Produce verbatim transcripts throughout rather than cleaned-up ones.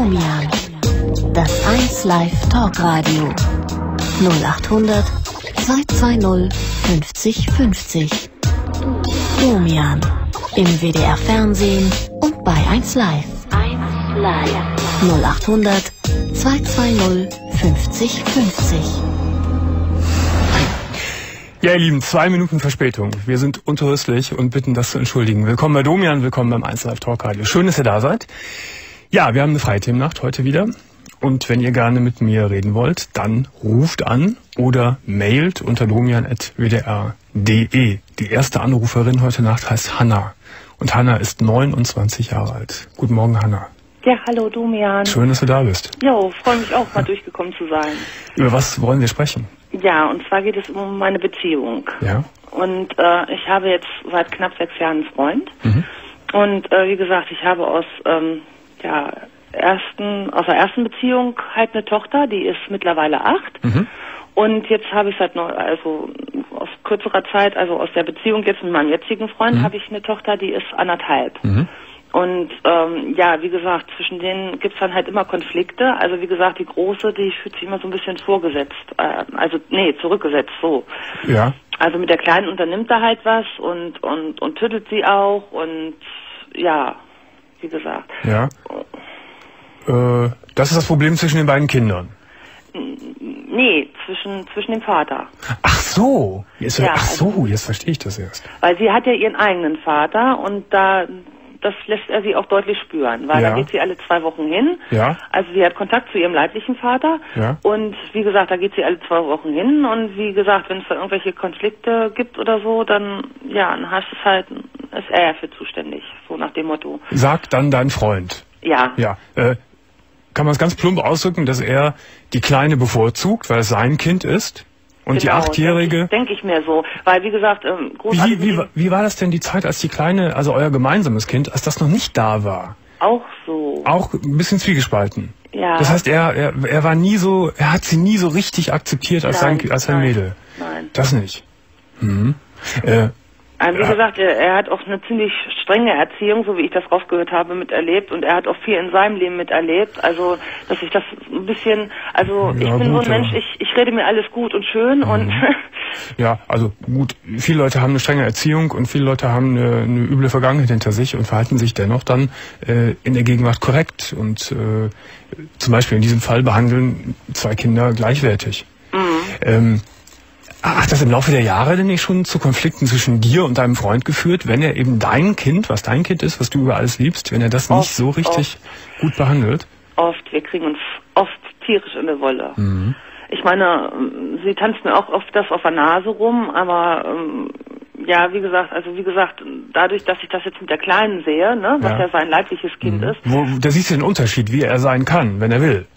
Domian. Das eins Live Talkradio. null achthundert zweihundertzweißig fünfzig fünfzig. Domian. Im W D R Fernsehen und bei eins Live. eins Live. null achthundert zweihundertzweißig fünfzig fünfzig. Ja, ihr Lieben, zwei Minuten Verspätung. Wir sind untröstlich und bitten das zu entschuldigen. Willkommen bei Domian, willkommen beim eins Live Talkradio. Schön, dass ihr da seid. Ja, wir haben eine Freithemennacht heute wieder. Und wenn ihr gerne mit mir reden wollt, dann ruft an oder mailt unter domian at w d r punkt d e. Die erste Anruferin heute Nacht heißt Hanna. Und Hanna ist neunundzwanzig Jahre alt. Guten Morgen, Hanna. Ja, hallo Domian. Schön, dass du da bist. Jo, freue mich auch, mal durchgekommen zu sein. Über was wollen wir sprechen? Ja, und zwar geht es um meine Beziehung. Ja. Und äh, ich habe jetzt seit knapp sechs Jahren einen Freund. Mhm. Und äh, wie gesagt, ich habe aus ähm, ja, ersten, aus der ersten Beziehung halt eine Tochter, die ist mittlerweile acht. Mhm. Und jetzt habe ich seit neu, also aus kürzerer Zeit, also aus der Beziehung jetzt mit meinem jetzigen Freund, mhm. habe ich eine Tochter, die ist anderthalb. Mhm. Und ähm, ja, wie gesagt, zwischen denen gibt's dann halt immer Konflikte. Also wie gesagt, die Große, die fühlt sich immer so ein bisschen vorgesetzt. Äh, also nee, zurückgesetzt, so. Ja. Also mit der Kleinen unternimmt er halt was und, und, und tüttelt sie auch und ja, wie gesagt. Ja. Äh, das ist das Problem zwischen den beiden Kindern. Nee, zwischen, zwischen dem Vater. Ach so. Jetzt, ja, ach so, also, jetzt verstehe ich das erst. Weil sie hat ja ihren eigenen Vater und da... Das lässt er sie auch deutlich spüren, weil ja. da geht sie alle zwei Wochen hin. Ja. Also sie hat Kontakt zu ihrem leiblichen Vater. Ja. Und wie gesagt, da geht sie alle zwei Wochen hin. Und wie gesagt, wenn es da irgendwelche Konflikte gibt oder so, dann, ja, dann heißt es halt, ist er ja für zuständig. So nach dem Motto. Sagt dann dein Freund. Ja. Ja. Äh, kann man es ganz plump ausdrücken, dass er die Kleine bevorzugt, weil es sein Kind ist? Und genau, die Achtjährige? Denke ich, denk ich mir so. Weil, wie gesagt, ähm, wie, wie, wie war das denn die Zeit, als die Kleine, also euer gemeinsames Kind, als das noch nicht da war? Auch so. Auch ein bisschen zwiegespalten. Ja. Das heißt, er, er, er war nie so, er hat sie nie so richtig akzeptiert als nein, sein, als sein nein, Mädel. Nein. Das nicht. Mhm. Äh, Also wie gesagt, er, er hat auch eine ziemlich strenge Erziehung, so wie ich das rausgehört habe, miterlebt. Und er hat auch viel in seinem Leben miterlebt. Also, dass ich das ein bisschen, also ja, ich bin gut, so ein Mensch, ja. ich, ich rede mir alles gut und schön mhm. und... Ja, also gut, viele Leute haben eine strenge Erziehung und viele Leute haben eine, eine üble Vergangenheit hinter sich und verhalten sich dennoch dann äh, in der Gegenwart korrekt. Und äh, zum Beispiel in diesem Fall behandeln zwei Kinder gleichwertig. Mhm. Ähm, Hat das im Laufe der Jahre denn nicht schon zu Konflikten zwischen dir und deinem Freund geführt, wenn er eben dein Kind, was dein Kind ist, was du über alles liebst, wenn er das oft, nicht so richtig oft. gut behandelt? Oft, wir kriegen uns oft tierisch in der Wolle. Mhm. Ich meine, sie tanzt mir auch oft das auf der Nase rum, aber ähm, ja, wie gesagt, also wie gesagt, dadurch, dass ich das jetzt mit der Kleinen sehe, ne, was ja, ja sein leibliches Kind mhm. ist. Wo, da siehst du den Unterschied, wie er sein kann, wenn er will.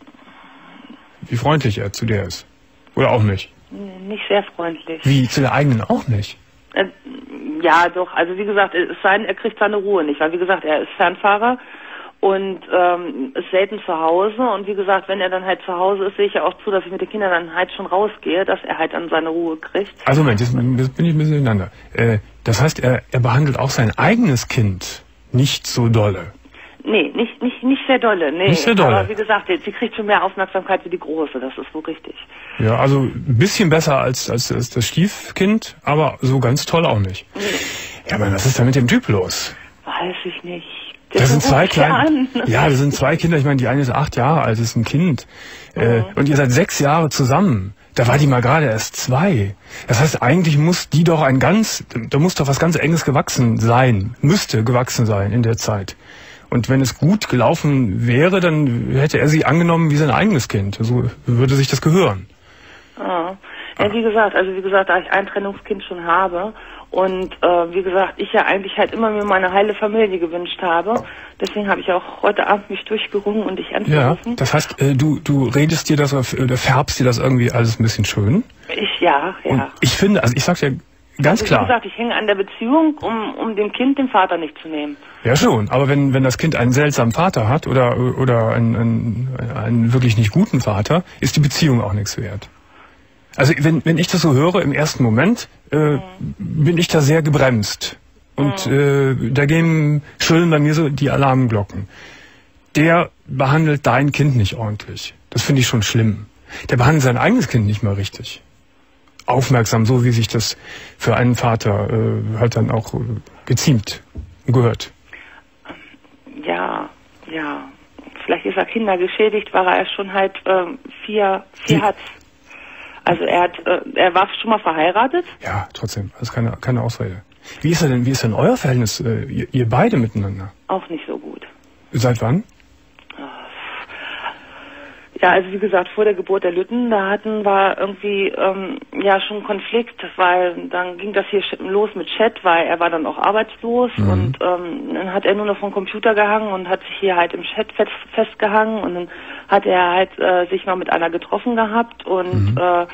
Wie freundlich er zu dir ist. Oder auch nicht. Nicht sehr freundlich. Wie, zu der eigenen auch nicht? Äh, ja, doch. Also wie gesagt, es sei denn, er kriegt seine Ruhe nicht. Weil wie gesagt, er ist Fernfahrer und ähm, ist selten zu Hause. Und wie gesagt, wenn er dann halt zu Hause ist, sehe ich ja auch zu, dass ich mit den Kindern dann halt schon rausgehe, dass er halt dann seine Ruhe kriegt. Also Moment, jetzt bin ich ein bisschen durcheinander. Äh, das heißt, er, er behandelt auch sein eigenes Kind nicht so dolle? Nee, nicht, nicht, nicht sehr dolle, nee. Nicht sehr dolle. Aber wie gesagt, sie kriegt schon mehr Aufmerksamkeit wie die Große, das ist so richtig. Ja, also ein bisschen besser als, als, als das Stiefkind, aber so ganz toll auch nicht. Nee. Ja, aber was ist da mit dem Typ los? Weiß ich nicht. Das sind zwei kleine. Ja, das sind zwei Kinder. Ich meine, die eine ist acht Jahre alt, ist ein Kind. Mhm. Äh, und ihr seid sechs Jahre zusammen. Da war die mal gerade erst zwei. Das heißt, eigentlich muss die doch ein ganz, da muss doch was ganz Enges gewachsen sein, müsste gewachsen sein in der Zeit. Und wenn es gut gelaufen wäre, dann hätte er sie angenommen wie sein eigenes Kind. So würde sich das gehören. Ah. Ja, wie gesagt, also wie gesagt, da ich ein Trennungskind schon habe und äh, wie gesagt, ich ja eigentlich halt immer mir meine heile Familie gewünscht habe, deswegen habe ich auch heute Abend mich durchgerungen und dich anzurufen. Ja, das heißt, äh, du du redest dir das oder färbst dir das irgendwie alles ein bisschen schön? Ich ja, ja. Und ich finde, also ich sag's ja ganz also, klar. Wie gesagt, ich hänge an der Beziehung, um um dem Kind den Vater nicht zu nehmen. Ja schon, aber wenn wenn das Kind einen seltsamen Vater hat oder oder einen, einen, einen wirklich nicht guten Vater, ist die Beziehung auch nichts wert. Also wenn wenn ich das so höre im ersten Moment, äh, mhm. bin ich da sehr gebremst und mhm. äh, da gehen schrillen bei mir so die Alarmglocken. der behandelt dein Kind nicht ordentlich. Das finde ich schon schlimm. Der behandelt sein eigenes Kind nicht mal richtig. Aufmerksam, so wie sich das für einen Vater äh, halt dann auch äh, geziemt gehört. Ja, ja. Vielleicht ist er kindergeschädigt, weil er schon halt ähm, vier, vier Die, hat. Also er hat, äh, er war schon mal verheiratet. Ja, trotzdem. Das ist keine, keine Ausrede. Wie ist er denn, wie ist denn euer Verhältnis, äh, ihr, ihr beide miteinander? Auch nicht so gut. Seit wann? Ja, also wie gesagt, vor der Geburt der Lütten, da hatten wir irgendwie ähm, ja schon Konflikt, weil dann ging das hier los mit Chat, weil er war dann auch arbeitslos mhm. und ähm, dann hat er nur noch vom Computer gehangen und hat sich hier halt im Chat fest, festgehangen und dann hat er halt äh, sich mal mit einer getroffen gehabt und mhm. äh,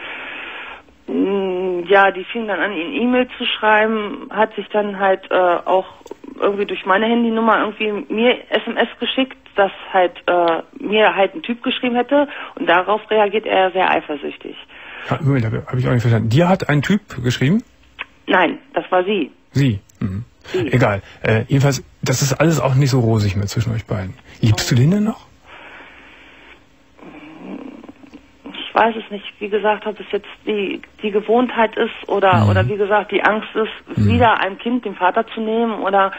ja, die fing dann an, ihn E-Mail zu schreiben, hat sich dann halt äh, auch irgendwie durch meine Handynummer irgendwie mir S M S geschickt, dass halt äh, mir halt ein Typ geschrieben hätte und darauf reagiert er sehr eifersüchtig. Ja, Moment, habe hab ich auch nicht verstanden. Dir hat ein Typ geschrieben? Nein, das war sie. Sie? Mhm. sie. Egal. Äh, jedenfalls, das ist alles auch nicht so rosig mehr zwischen euch beiden. Liebst oh. du den denn noch? Ich weiß es nicht, wie gesagt, ob es jetzt die, die Gewohnheit ist oder, mhm. oder wie gesagt, die Angst ist, mhm. wieder ein Kind dem Vater zu nehmen oder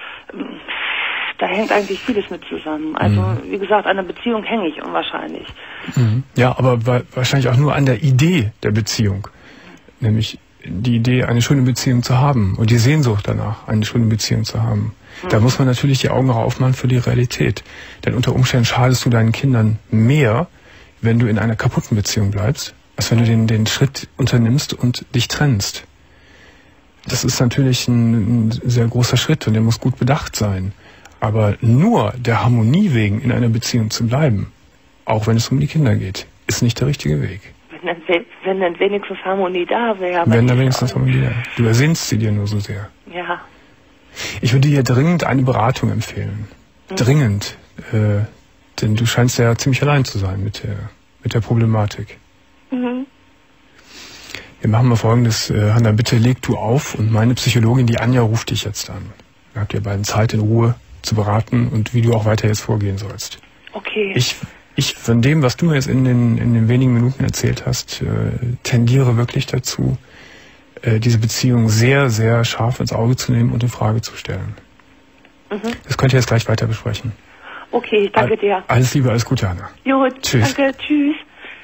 da hängt eigentlich vieles mit zusammen. Also, mhm. wie gesagt, an der Beziehung hänge ich unwahrscheinlich. Mhm. Ja, aber wa wahrscheinlich auch nur an der Idee der Beziehung. Mhm. Nämlich die Idee, eine schöne Beziehung zu haben und die Sehnsucht danach, eine schöne Beziehung zu haben. Mhm. Da muss man natürlich die Augen aufmachen für die Realität. Denn unter Umständen schadest du deinen Kindern mehr, wenn du in einer kaputten Beziehung bleibst, als wenn du den, den Schritt unternimmst und dich trennst. Das ist natürlich ein, ein sehr großer Schritt und der muss gut bedacht sein. Aber nur der Harmonie wegen in einer Beziehung zu bleiben, auch wenn es um die Kinder geht, ist nicht der richtige Weg. Wenn dann, wenn dann wenigstens Harmonie da wäre. Wenn dann wenigstens Harmonie da wäre. Du ersehnst sie dir nur so sehr. Ja. Ich würde dir dringend eine Beratung empfehlen. Mhm. Dringend. Äh, Denn du scheinst ja ziemlich allein zu sein mit der, mit der Problematik. Mhm. Wir machen mal Folgendes. Äh, Hanna, bitte leg du auf und meine Psychologin, die Anja, ruft dich jetzt an. Dann habt ihr beiden Zeit, in Ruhe zu beraten und wie du auch weiter jetzt vorgehen sollst. Okay. Ich, ich von dem, was du mir jetzt in den, in den wenigen Minuten erzählt hast, äh, tendiere wirklich dazu, äh, diese Beziehung sehr, sehr scharf ins Auge zu nehmen und in Frage zu stellen. Mhm. Das könnt ihr jetzt gleich weiter besprechen. Okay, danke dir. Alles Liebe, alles Gute, Hanna. Jo, tschüss. Danke, tschüss.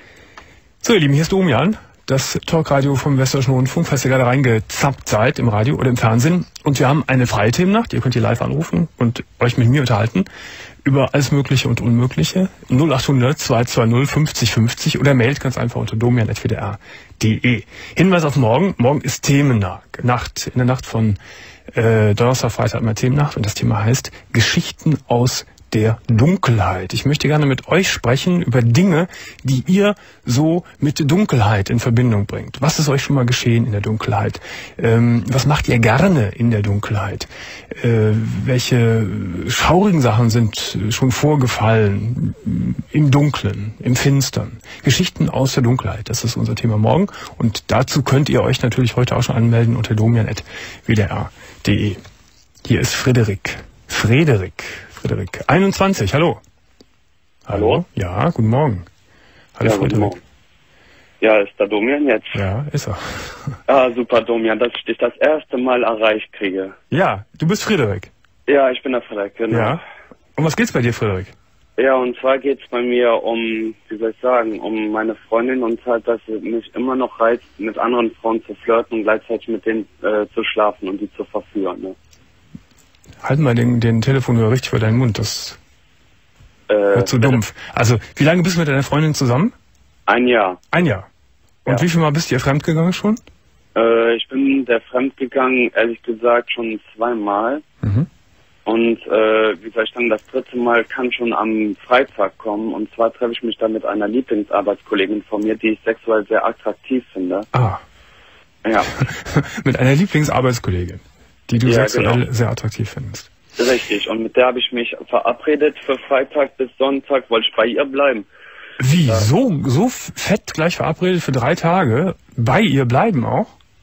So, ihr Lieben, hier ist Domian, das Talkradio vom Westdeutschen Rundfunk, falls ihr gerade reingezappt seid im Radio oder im Fernsehen. Und wir haben eine freie Themennacht, ihr könnt hier live anrufen und euch mit mir unterhalten über alles Mögliche und Unmögliche. null acht hundert zwei zwei null fünfzig fünfzig oder mailt ganz einfach unter domian at w d r punkt d e. Hinweis auf morgen, morgen ist Themennacht, Nacht, in der Nacht von äh, Donnerstag, Freitag immer Themennacht und das Thema heißt Geschichten aus der Dunkelheit. Ich möchte gerne mit euch sprechen über Dinge, die ihr so mit Dunkelheit in Verbindung bringt. Was ist euch schon mal geschehen in der Dunkelheit? Ähm, was macht ihr gerne in der Dunkelheit? Äh, welche schaurigen Sachen sind schon vorgefallen im Dunklen, im Finstern? Geschichten aus der Dunkelheit, das ist unser Thema morgen. Und dazu könnt ihr euch natürlich heute auch schon anmelden unter domian at w d r punkt d e. Hier ist Frederik. Frederik. Frederik. einundzwanzig, hallo. Hallo? Ja, guten Morgen. Hallo, ja, Frederik. Morgen. Ja, ist der Domian jetzt? Ja, ist er. Ah, super, Domian, dass ich dich das erste Mal erreicht kriege. Ja, du bist Frederik. Ja, ich bin der Frederik, genau. Ja. Um was geht's bei dir, Frederik? Ja, und zwar geht's bei mir um, wie soll ich sagen, um meine Freundin und halt, dass sie mich immer noch reizt, mit anderen Frauen zu flirten und gleichzeitig mit denen äh, zu schlafen und die zu verführen, ne? Halt mal den, den Telefonhörer richtig vor deinen Mund, das äh, wird zu dumpf. Also, wie lange bist du mit deiner Freundin zusammen? Ein Jahr. Ein Jahr. Und ja. Wie viel Mal bist du ihr fremdgegangen schon? Äh, ich bin der fremdgegangen, ehrlich gesagt, schon zweimal. Mhm. Und, äh, wie soll ich sagen, das dritte Mal kann schon am Freitag kommen. Und zwar treffe ich mich da mit einer Lieblingsarbeitskollegin von mir, die ich sexuell sehr attraktiv finde. Ah. Ja. Mit einer Lieblingsarbeitskollegin, die du ja, sexuell genau. sehr attraktiv findest. Richtig, und mit der habe ich mich verabredet für Freitag bis Sonntag, wollte ich bei ihr bleiben. Wie, ja. so, so fett gleich verabredet für drei Tage? Bei ihr bleiben auch?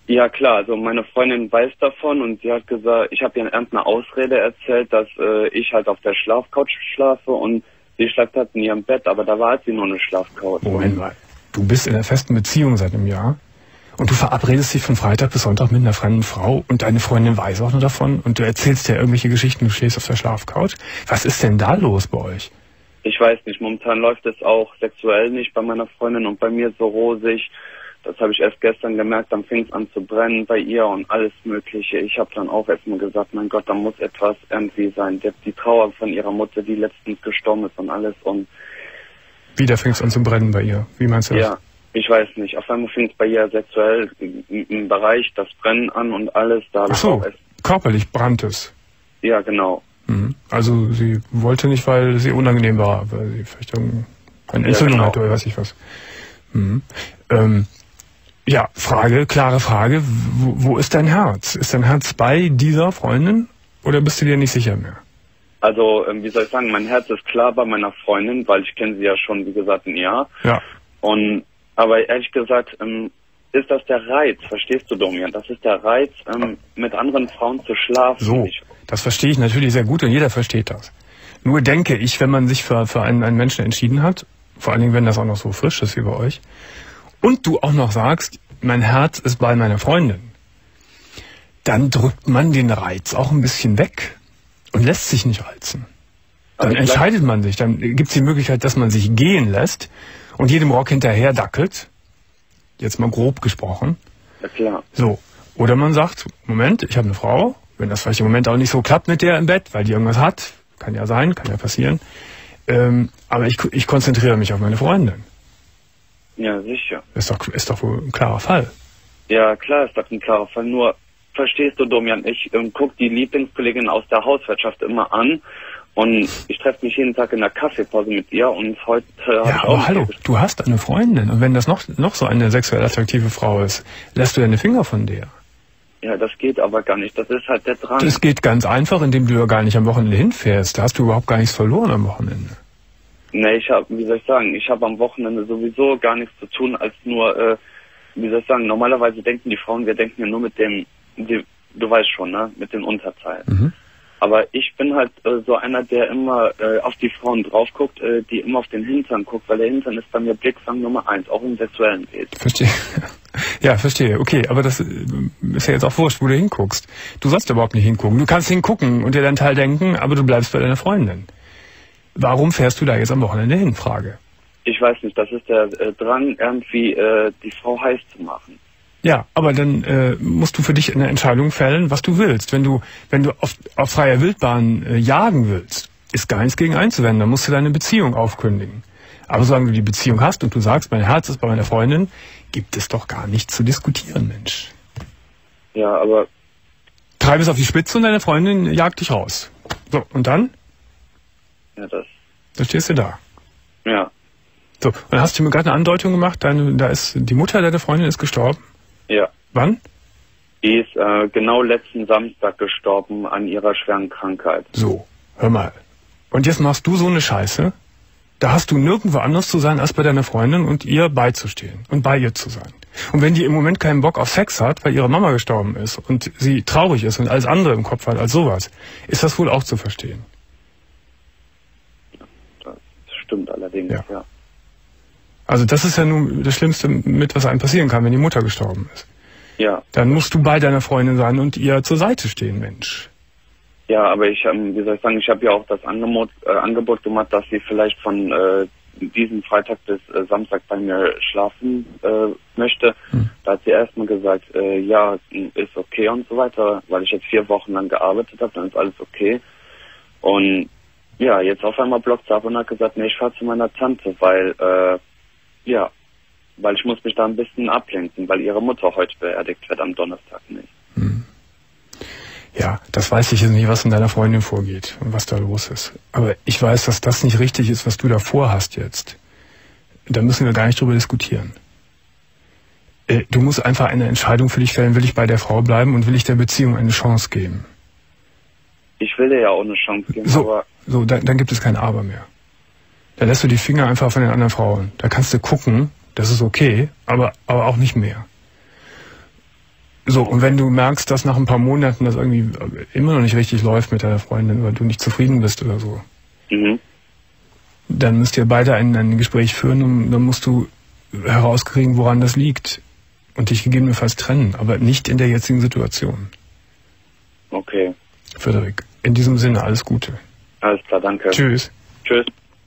Ja klar, also meine Freundin weiß davon und sie hat gesagt, ich habe ihr irgendeine Ausrede erzählt, dass äh, ich halt auf der Schlafcouch schlafe und sie schläft halt in ihrem Bett, aber da war sie nur eine Schlafcouch. Moment mal, du bist in einer festen Beziehung seit einem Jahr und du verabredest dich von Freitag bis Sonntag mit einer fremden Frau und deine Freundin weiß auch nur davon und du erzählst dir irgendwelche Geschichten, du stehst auf der Schlafcouch. Was ist denn da los bei euch? Ich weiß nicht, momentan läuft es auch sexuell nicht bei meiner Freundin und bei mir so rosig. Das habe ich erst gestern gemerkt, dann fing es an zu brennen bei ihr und alles Mögliche. Ich habe dann auch erstmal gesagt, mein Gott, da muss etwas irgendwie sein. Die, die Trauer von ihrer Mutter, die letztens gestorben ist und alles. Und wieder fing es an zu brennen bei ihr? Wie meinst du das? Ja, ich weiß nicht. Auf einmal fing es bei ihr sexuell im Bereich das Brennen an und alles. Da Ach so, körperlich brannt es? Ja, genau. Mhm. Also sie wollte nicht, weil sie unangenehm war, weil sie vielleicht eine Entzündung ja, genau. hat oder weiß ich was. Mhm. Ähm, Ja, Frage, klare Frage, wo, wo ist dein Herz? Ist dein Herz bei dieser Freundin oder bist du dir nicht sicher mehr? Also, ähm, wie soll ich sagen, mein Herz ist klar bei meiner Freundin, weil ich kenne sie ja schon, wie gesagt, ein Jahr. Ja. Und, aber ehrlich gesagt, ähm, ist das der Reiz, verstehst du, Domian? Das ist der Reiz, ähm, mit anderen Frauen zu schlafen. So, das verstehe ich natürlich sehr gut und jeder versteht das. Nur denke ich, wenn man sich für, für einen, einen Menschen entschieden hat, vor allen Dingen, wenn das auch noch so frisch ist wie bei euch, und du auch noch sagst, mein Herz ist bei meiner Freundin, dann drückt man den Reiz auch ein bisschen weg und lässt sich nicht reizen. Dann Aber entscheidet man sich, dann gibt es die Möglichkeit, dass man sich gehen lässt und jedem Rock hinterher dackelt. Jetzt mal grob gesprochen. Ja, klar. So. Oder man sagt, Moment, ich habe eine Frau, wenn das vielleicht im Moment auch nicht so klappt mit der im Bett, weil die irgendwas hat, kann ja sein, kann ja passieren, ähm, aber ich, ich konzentriere mich auf meine Freundin. Ja, sicher. Ist doch, ist doch wohl ein klarer Fall. Ja, klar ist das ein klarer Fall. Nur, verstehst du, Domian, ich ähm, gucke die Lieblingskollegin aus der Hauswirtschaft immer an und ich treffe mich jeden Tag in der Kaffeepause mit ihr und heute äh, habe Ja, ich auch... aber hallo, du hast eine Freundin und wenn das noch, noch so eine sexuell attraktive Frau ist, lässt du deine Finger von der. Ja, das geht aber gar nicht. Das ist halt der Drang. Das geht ganz einfach, indem du ja gar nicht am Wochenende hinfährst. Da hast du überhaupt gar nichts verloren am Wochenende. Nee, ich habe, wie soll ich sagen, ich habe am Wochenende sowieso gar nichts zu tun, als nur, äh, wie soll ich sagen, normalerweise denken die Frauen, wir denken ja nur mit dem, die, du weißt schon, ne, mit den Unterteilen. Mhm. Aber ich bin halt äh, so einer, der immer äh, auf die Frauen drauf guckt, äh, die immer auf den Hintern guckt, weil der Hintern ist bei mir Blickfang Nummer eins, auch im sexuellen Wesen. Verstehe. Ja, verstehe. Okay, aber das ist ja jetzt auch wurscht, wo du hinguckst. Du sollst überhaupt nicht hingucken. Du kannst hingucken und dir deinen Teil denken, aber du bleibst bei deiner Freundin. Warum fährst du da jetzt am Wochenende hin? Frage. Ich weiß nicht, das ist der äh, Drang, irgendwie äh, die Frau heiß zu machen. Ja, aber dann äh, musst du für dich eine Entscheidung fällen, was du willst. Wenn du, wenn du auf, auf freier Wildbahn äh, jagen willst, ist gar nichts gegen einzuwenden. Dann musst du deine Beziehung aufkündigen. Aber solange du die Beziehung hast und du sagst, mein Herz ist bei meiner Freundin, gibt es doch gar nichts zu diskutieren, Mensch. Ja, aber... Treib es auf die Spitze und deine Freundin jagt dich raus. So, und dann? Ja, das... Da stehst du da. Ja. So, und dann hast du mir gerade eine Andeutung gemacht, deine, da ist die Mutter deiner Freundin ist gestorben. Ja. Wann? Die ist äh, genau letzten Samstag gestorben an ihrer schweren Krankheit. So, hör mal. Und jetzt machst du so eine Scheiße? Da hast du nirgendwo anders zu sein, als bei deiner Freundin und ihr beizustehen und bei ihr zu sein. Und wenn die im Moment keinen Bock auf Sex hat, weil ihre Mama gestorben ist und sie traurig ist und alles andere im Kopf hat als sowas, ist das wohl auch zu verstehen. Stimmt allerdings, ja. ja. Also das ist ja nun das Schlimmste mit, was einem passieren kann, wenn die Mutter gestorben ist. Ja. Dann musst du bei deiner Freundin sein und ihr zur Seite stehen, Mensch. Ja, aber ich, ähm, wie soll ich sagen, ich habe ja auch das Angebot, äh, Angebot gemacht, dass sie vielleicht von äh, diesem Freitag bis äh, Samstag bei mir schlafen äh, möchte. Hm. Da hat sie erstmal gesagt, äh, ja, ist okay und so weiter, weil ich jetzt vier Wochen lang gearbeitet habe, dann ist alles okay. Und ja, jetzt auf einmal blockt sie ab und hat gesagt, nee, ich fahre zu meiner Tante, weil, äh, ja, weil ich muss mich da ein bisschen ablenken, weil ihre Mutter heute beerdigt wird am Donnerstag nicht. Hm. Ja, das weiß ich jetzt nicht, was in deiner Freundin vorgeht und was da los ist. Aber ich weiß, dass das nicht richtig ist, was du da vorhast jetzt. Da müssen wir gar nicht drüber diskutieren. Äh, du musst einfach eine Entscheidung für dich fällen, will ich bei der Frau bleiben und will ich der Beziehung eine Chance geben? Ich will dir ja auch eine Chance geben, so, aber... So, dann, dann gibt es kein Aber mehr. Da lässt du die Finger einfach von den anderen Frauen. Da kannst du gucken, das ist okay, aber, aber auch nicht mehr. So, und wenn du merkst, dass nach ein paar Monaten das irgendwie immer noch nicht richtig läuft mit deiner Freundin oder du nicht zufrieden bist oder so, Mhm. dann müsst ihr beide ein, ein Gespräch führen und dann musst du herauskriegen, woran das liegt und dich gegebenenfalls trennen, aber nicht in der jetzigen Situation. Okay. Frederik, in diesem Sinne alles Gute. Alles klar, danke. Tschüss. Tschüss.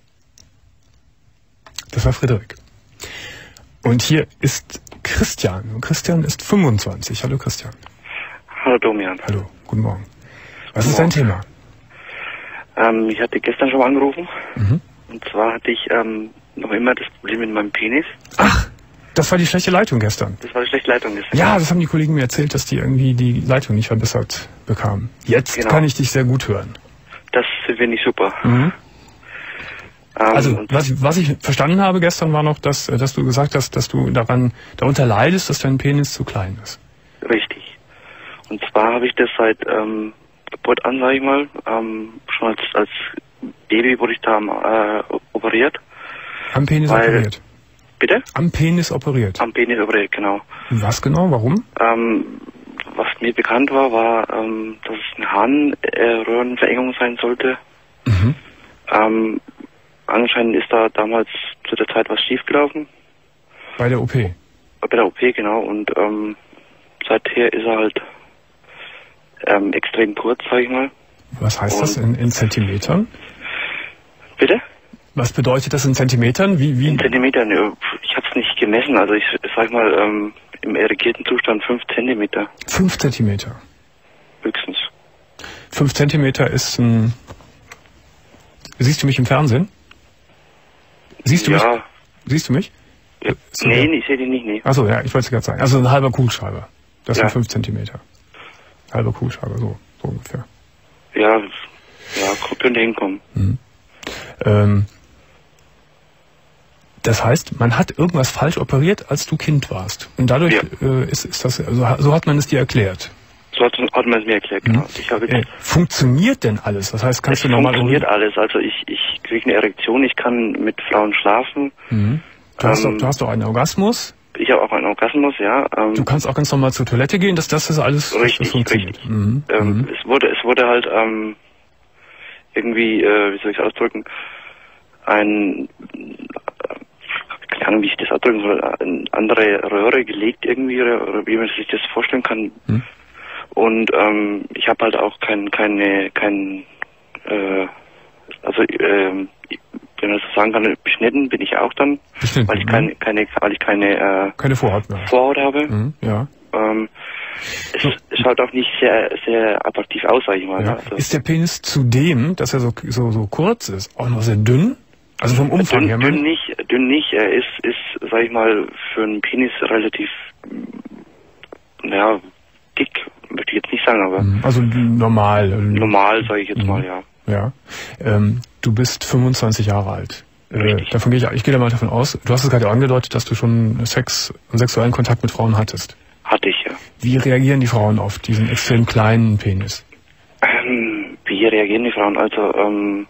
Das war Frederik. Und hier ist Christian. Und Christian ist fünfundzwanzig. Hallo Christian. Hallo Domian. Hallo, guten Morgen. Was ist dein Thema? Ähm, ich hatte gestern schon mal angerufen. Mhm. Und zwar hatte ich ähm, noch immer das Problem mit meinem Penis. Ach, das war die schlechte Leitung gestern. Das war die schlechte Leitung gestern. Ja, das haben die Kollegen mir erzählt, dass die irgendwie die Leitung nicht verbessert bekamen. Jetzt Genau. kann ich dich sehr gut hören. Das finde ich super. Mhm. Ähm, Also, und was ich, was ich verstanden habe gestern war noch, dass, äh, dass du gesagt hast, dass du daran darunter leidest, dass dein Penis zu klein ist. Richtig. Und zwar habe ich das seit ähm, Geburt an, sage ich mal, ähm, schon als, als Baby wurde ich da äh, operiert. Am Penis Weil- operiert. Bitte? Am Penis operiert. Am Penis operiert, genau. Was genau? Warum? Ähm, was mir bekannt war, war, ähm, dass es eine Harnröhrenverengung sein sollte. Mhm. Ähm, anscheinend ist da damals zu der Zeit was schiefgelaufen. Bei der O P. Bei der O P, genau. Und ähm, seither ist er halt ähm, extrem kurz, sag ich mal. Was heißt das in, in Zentimetern? Bitte? Was bedeutet das in Zentimetern? Wie, wie? In Zentimetern, äh, ich habe es nicht gemessen. Also ich sag mal, ähm, im erregierten Zustand fünf Zentimeter Fünf Zentimeter. höchstens. Fünf Zentimeter ist ein... Siehst du mich im Fernsehen? Siehst du ja, mich? Siehst du mich? ja. So, Nee, ja. nee, ich sehe den nicht, nee. Achso, ja, ich wollte es gerade sagen. Also ein halber Kugelschreiber. Das Ja. sind fünf Zentimeter. Halber Kugelschreiber, so, so ungefähr. Ja, ja, könnte hinkommen. Ähm, das heißt, man hat irgendwas falsch operiert, als du Kind warst. Und dadurch Ja. äh, ist, ist das, also, so hat man es dir erklärt. So hat, hat man es mir erklärt, genau. Ich habe Äh, jetzt, funktioniert denn alles? Das heißt, kannst es du normal... funktioniert alles. Also ich, ich kriege eine Erektion, ich kann mit Frauen schlafen. Mhm. Du, hast Ähm, doch, du hast doch einen Orgasmus. Ich habe auch einen Orgasmus, ja. Ähm, Du kannst auch ganz normal zur Toilette gehen. Das, das ist alles das Richtig, funktioniert. richtig. Mhm. ähm, Mhm. es wurde, es wurde halt ähm, irgendwie, äh, wie soll ich es ausdrücken, ein, äh, keine Ahnung, wie ich das ausdrücken soll, eine andere Röhre gelegt irgendwie, oder, oder wie man sich das vorstellen kann. Hm. Und ähm, ich habe halt auch kein, keine, kein, äh, also, ähm, wenn man das so sagen kann, beschnitten bin ich auch dann, Beschnitten, weil ich mhm. keine, keine, weil ich keine äh, Keine Vorhaut mehr. Vorhaut habe. Mhm. Ja. Ähm, es, es schaut auch nicht sehr, sehr attraktiv aus, sag ich mal. Ja. Ne? Also, Ist der Penis zudem, dass er so, so, so kurz ist, auch noch sehr dünn? Also vom Umfang her. dünn, man- dünn nicht, dünn nicht. Er ist, ist, sag ich mal, für einen Penis relativ, ja, dick, möchte ich jetzt nicht sagen, aber Also normal. ähm, normal, sage ich jetzt Mhm. mal, ja. Ja. Ähm, du bist fünfundzwanzig Jahre alt. Äh, Richtig. davon gehe ich, ich gehe da mal davon aus. Du hast es gerade angedeutet, dass du schon Sex und sexuellen Kontakt mit Frauen hattest. Hatte ich, ja. Wie reagieren die Frauen auf diesen extrem kleinen Penis? Ähm, wie reagieren die Frauen? Also, ähm,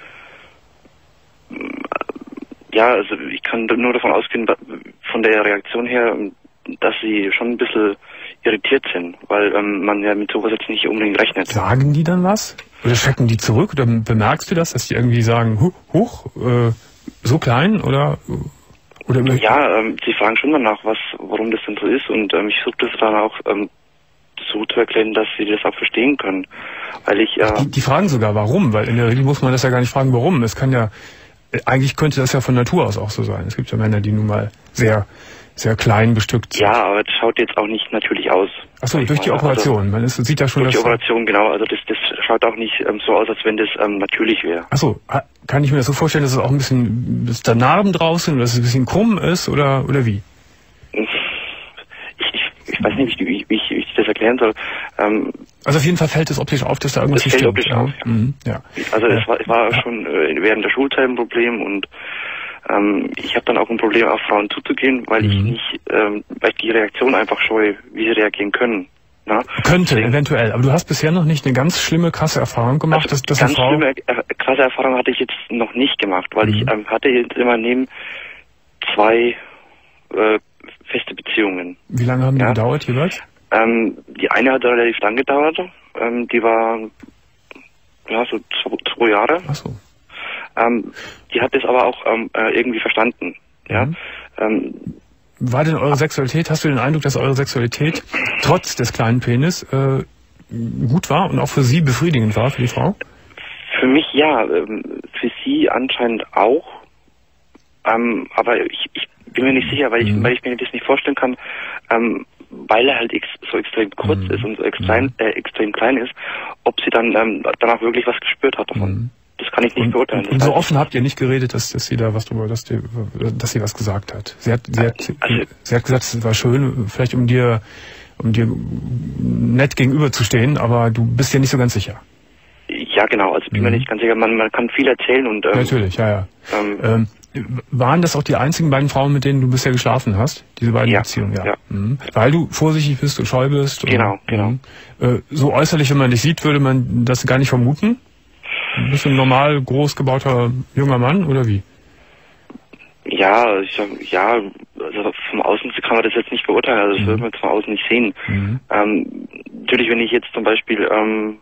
ja, also ich kann nur davon ausgehen, da- von der Reaktion her, dass sie schon ein bisschen irritiert sind, weil ähm, man ja mit sowas jetzt nicht unbedingt rechnet. Sagen die dann was? Oder schrecken die zurück? Oder bemerkst du das, dass die irgendwie sagen, huch, huch äh, so klein? Oder, oder Ja, ähm, sie fragen schon danach, was, warum das denn so ist, und ähm, ich suche das dann auch ähm, so zu erklären, dass sie das auch verstehen können, weil ich äh, die, die fragen sogar, warum? Weil in der Regel muss man das ja gar nicht fragen, warum. Es kann ja, äh, eigentlich könnte das ja von Natur aus auch so sein. Es gibt ja Männer, die nun mal sehr, sehr klein bestückt sind. ja, aber das schaut jetzt auch nicht natürlich aus. Achso, sag ich durch die mal. Operation. Man ist, sieht ja Also, schon, durch die dass... Operation, genau. Also das, das schaut auch nicht ähm, so aus, als wenn das ähm, natürlich wäre. Achso, ha- kann ich mir das so vorstellen, dass es auch ein bisschen, dass da Narben drauf sind oder dass es ein bisschen krumm ist oder, oder wie? Ich, ich, ich weiß nicht, wie, wie, wie, ich, wie ich das erklären soll. Ähm, Also auf jeden Fall fällt es optisch auf, dass da irgendwas Das nicht fällt stimmt. optisch auf, ja. Mhm, ja. also Ja. es war, es war schon äh, während der Schulzeit ein Problem, und ähm, ich habe dann auch ein Problem, auf Frauen zuzugehen, weil ich Mhm. nicht, ähm, weil ich die Reaktion einfach scheue, wie sie reagieren können. Na? Könnte, Deswegen- eventuell. Aber du hast bisher noch nicht eine ganz schlimme, krasse Erfahrung gemacht, Also dass, dass eine ganz Frau... schlimme, äh, krasse Erfahrung hatte ich jetzt noch nicht gemacht, weil Mhm. ich ähm, hatte jetzt immer neben zwei äh, feste Beziehungen. Wie lange haben die Ja. gedauert jeweils? Ähm, die eine hat relativ lang gedauert. Ähm, die war ja so zwei, zwei Jahre. Ach so. Ähm, die hat das aber auch ähm, irgendwie verstanden. Ja. Mhm. Ähm, War denn eure Sexualität, hast du den Eindruck, dass eure Sexualität trotz des kleinen Penis äh, gut war und auch für sie befriedigend war, für die Frau? Für mich ja, ähm, für sie anscheinend auch. Ähm, aber ich, ich bin mir nicht sicher, weil ich, mhm. weil ich mir das nicht vorstellen kann, ähm, weil er halt ex so extrem kurz mhm. ist und so extrem, äh, extrem klein ist, ob sie dann ähm, danach wirklich was gespürt hat davon. Mhm. Das kann ich nicht und, beurteilen. Und, und so offen habt ihr nicht geredet, dass, dass sie da was drüber, dass, die, dass sie was gesagt hat. Sie hat, sie hat, also, sie hat gesagt, es war schön, vielleicht um dir, um dir nett gegenüberzustehen, aber du bist dir nicht so ganz sicher. Ja, genau. Also bin mhm. mir nicht ganz sicher. Man, man kann viel erzählen und ähm, natürlich, ja, ja. Ähm, ähm, waren das auch die einzigen beiden Frauen, mit denen du bisher geschlafen hast? Diese beiden ja, Beziehungen, ja. ja. Mhm. Weil du vorsichtig bist und scheu bist. Genau, und, genau. Äh, so äußerlich, wenn man dich sieht, würde man das gar nicht vermuten. Bist du ein normal groß gebauter junger Mann oder wie? Ja, ich, ja, also vom Außen kann man das jetzt nicht beurteilen, also das mhm. würde man von außen nicht sehen. Mhm. Ähm, natürlich, wenn ich jetzt zum Beispiel ähm,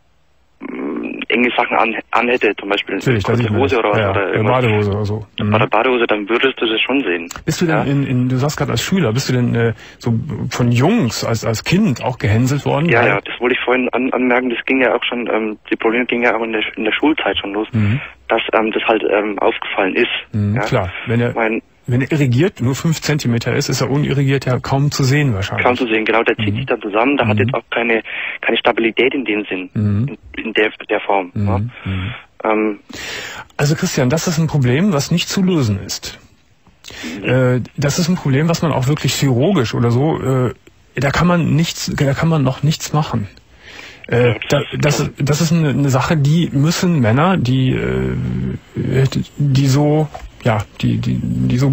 enge Sachen an, anhätte, zum Beispiel eine kurze Hose oder was, ja, oder eine Badehose oder so. Mhm. Oder Badehose, dann würdest du das schon sehen. Bist du denn ja? in, in, du sagst gerade als Schüler, bist du denn äh, so von Jungs als als Kind auch gehänselt worden? Ja, ja, das wollte ich vorhin an, anmerken, das ging ja auch schon, ähm, die Probleme gingen ja auch in der, in der Schulzeit schon los, mhm. dass ähm, das halt ähm, aufgefallen ist. Mhm, ja? Klar, wenn er, mein, wenn er irrigiert nur fünf Zentimeter ist, ist er unirrigiert ja kaum zu sehen wahrscheinlich. Kaum zu sehen, genau, der zieht mhm. sich dann zusammen, da mhm. hat jetzt auch keine keine Stabilität in dem Sinn, mhm. in, in der der Form. Mhm. Ja? Mhm. Ähm, also Christian, das ist ein Problem, was nicht zu lösen ist. Mhm. Äh, das ist ein Problem, was man auch wirklich chirurgisch oder so, äh, da kann man nichts, da kann man noch nichts machen. Äh, da, das, das ist eine, eine Sache, die müssen Männer, die, äh, die so, ja, die, die, die so,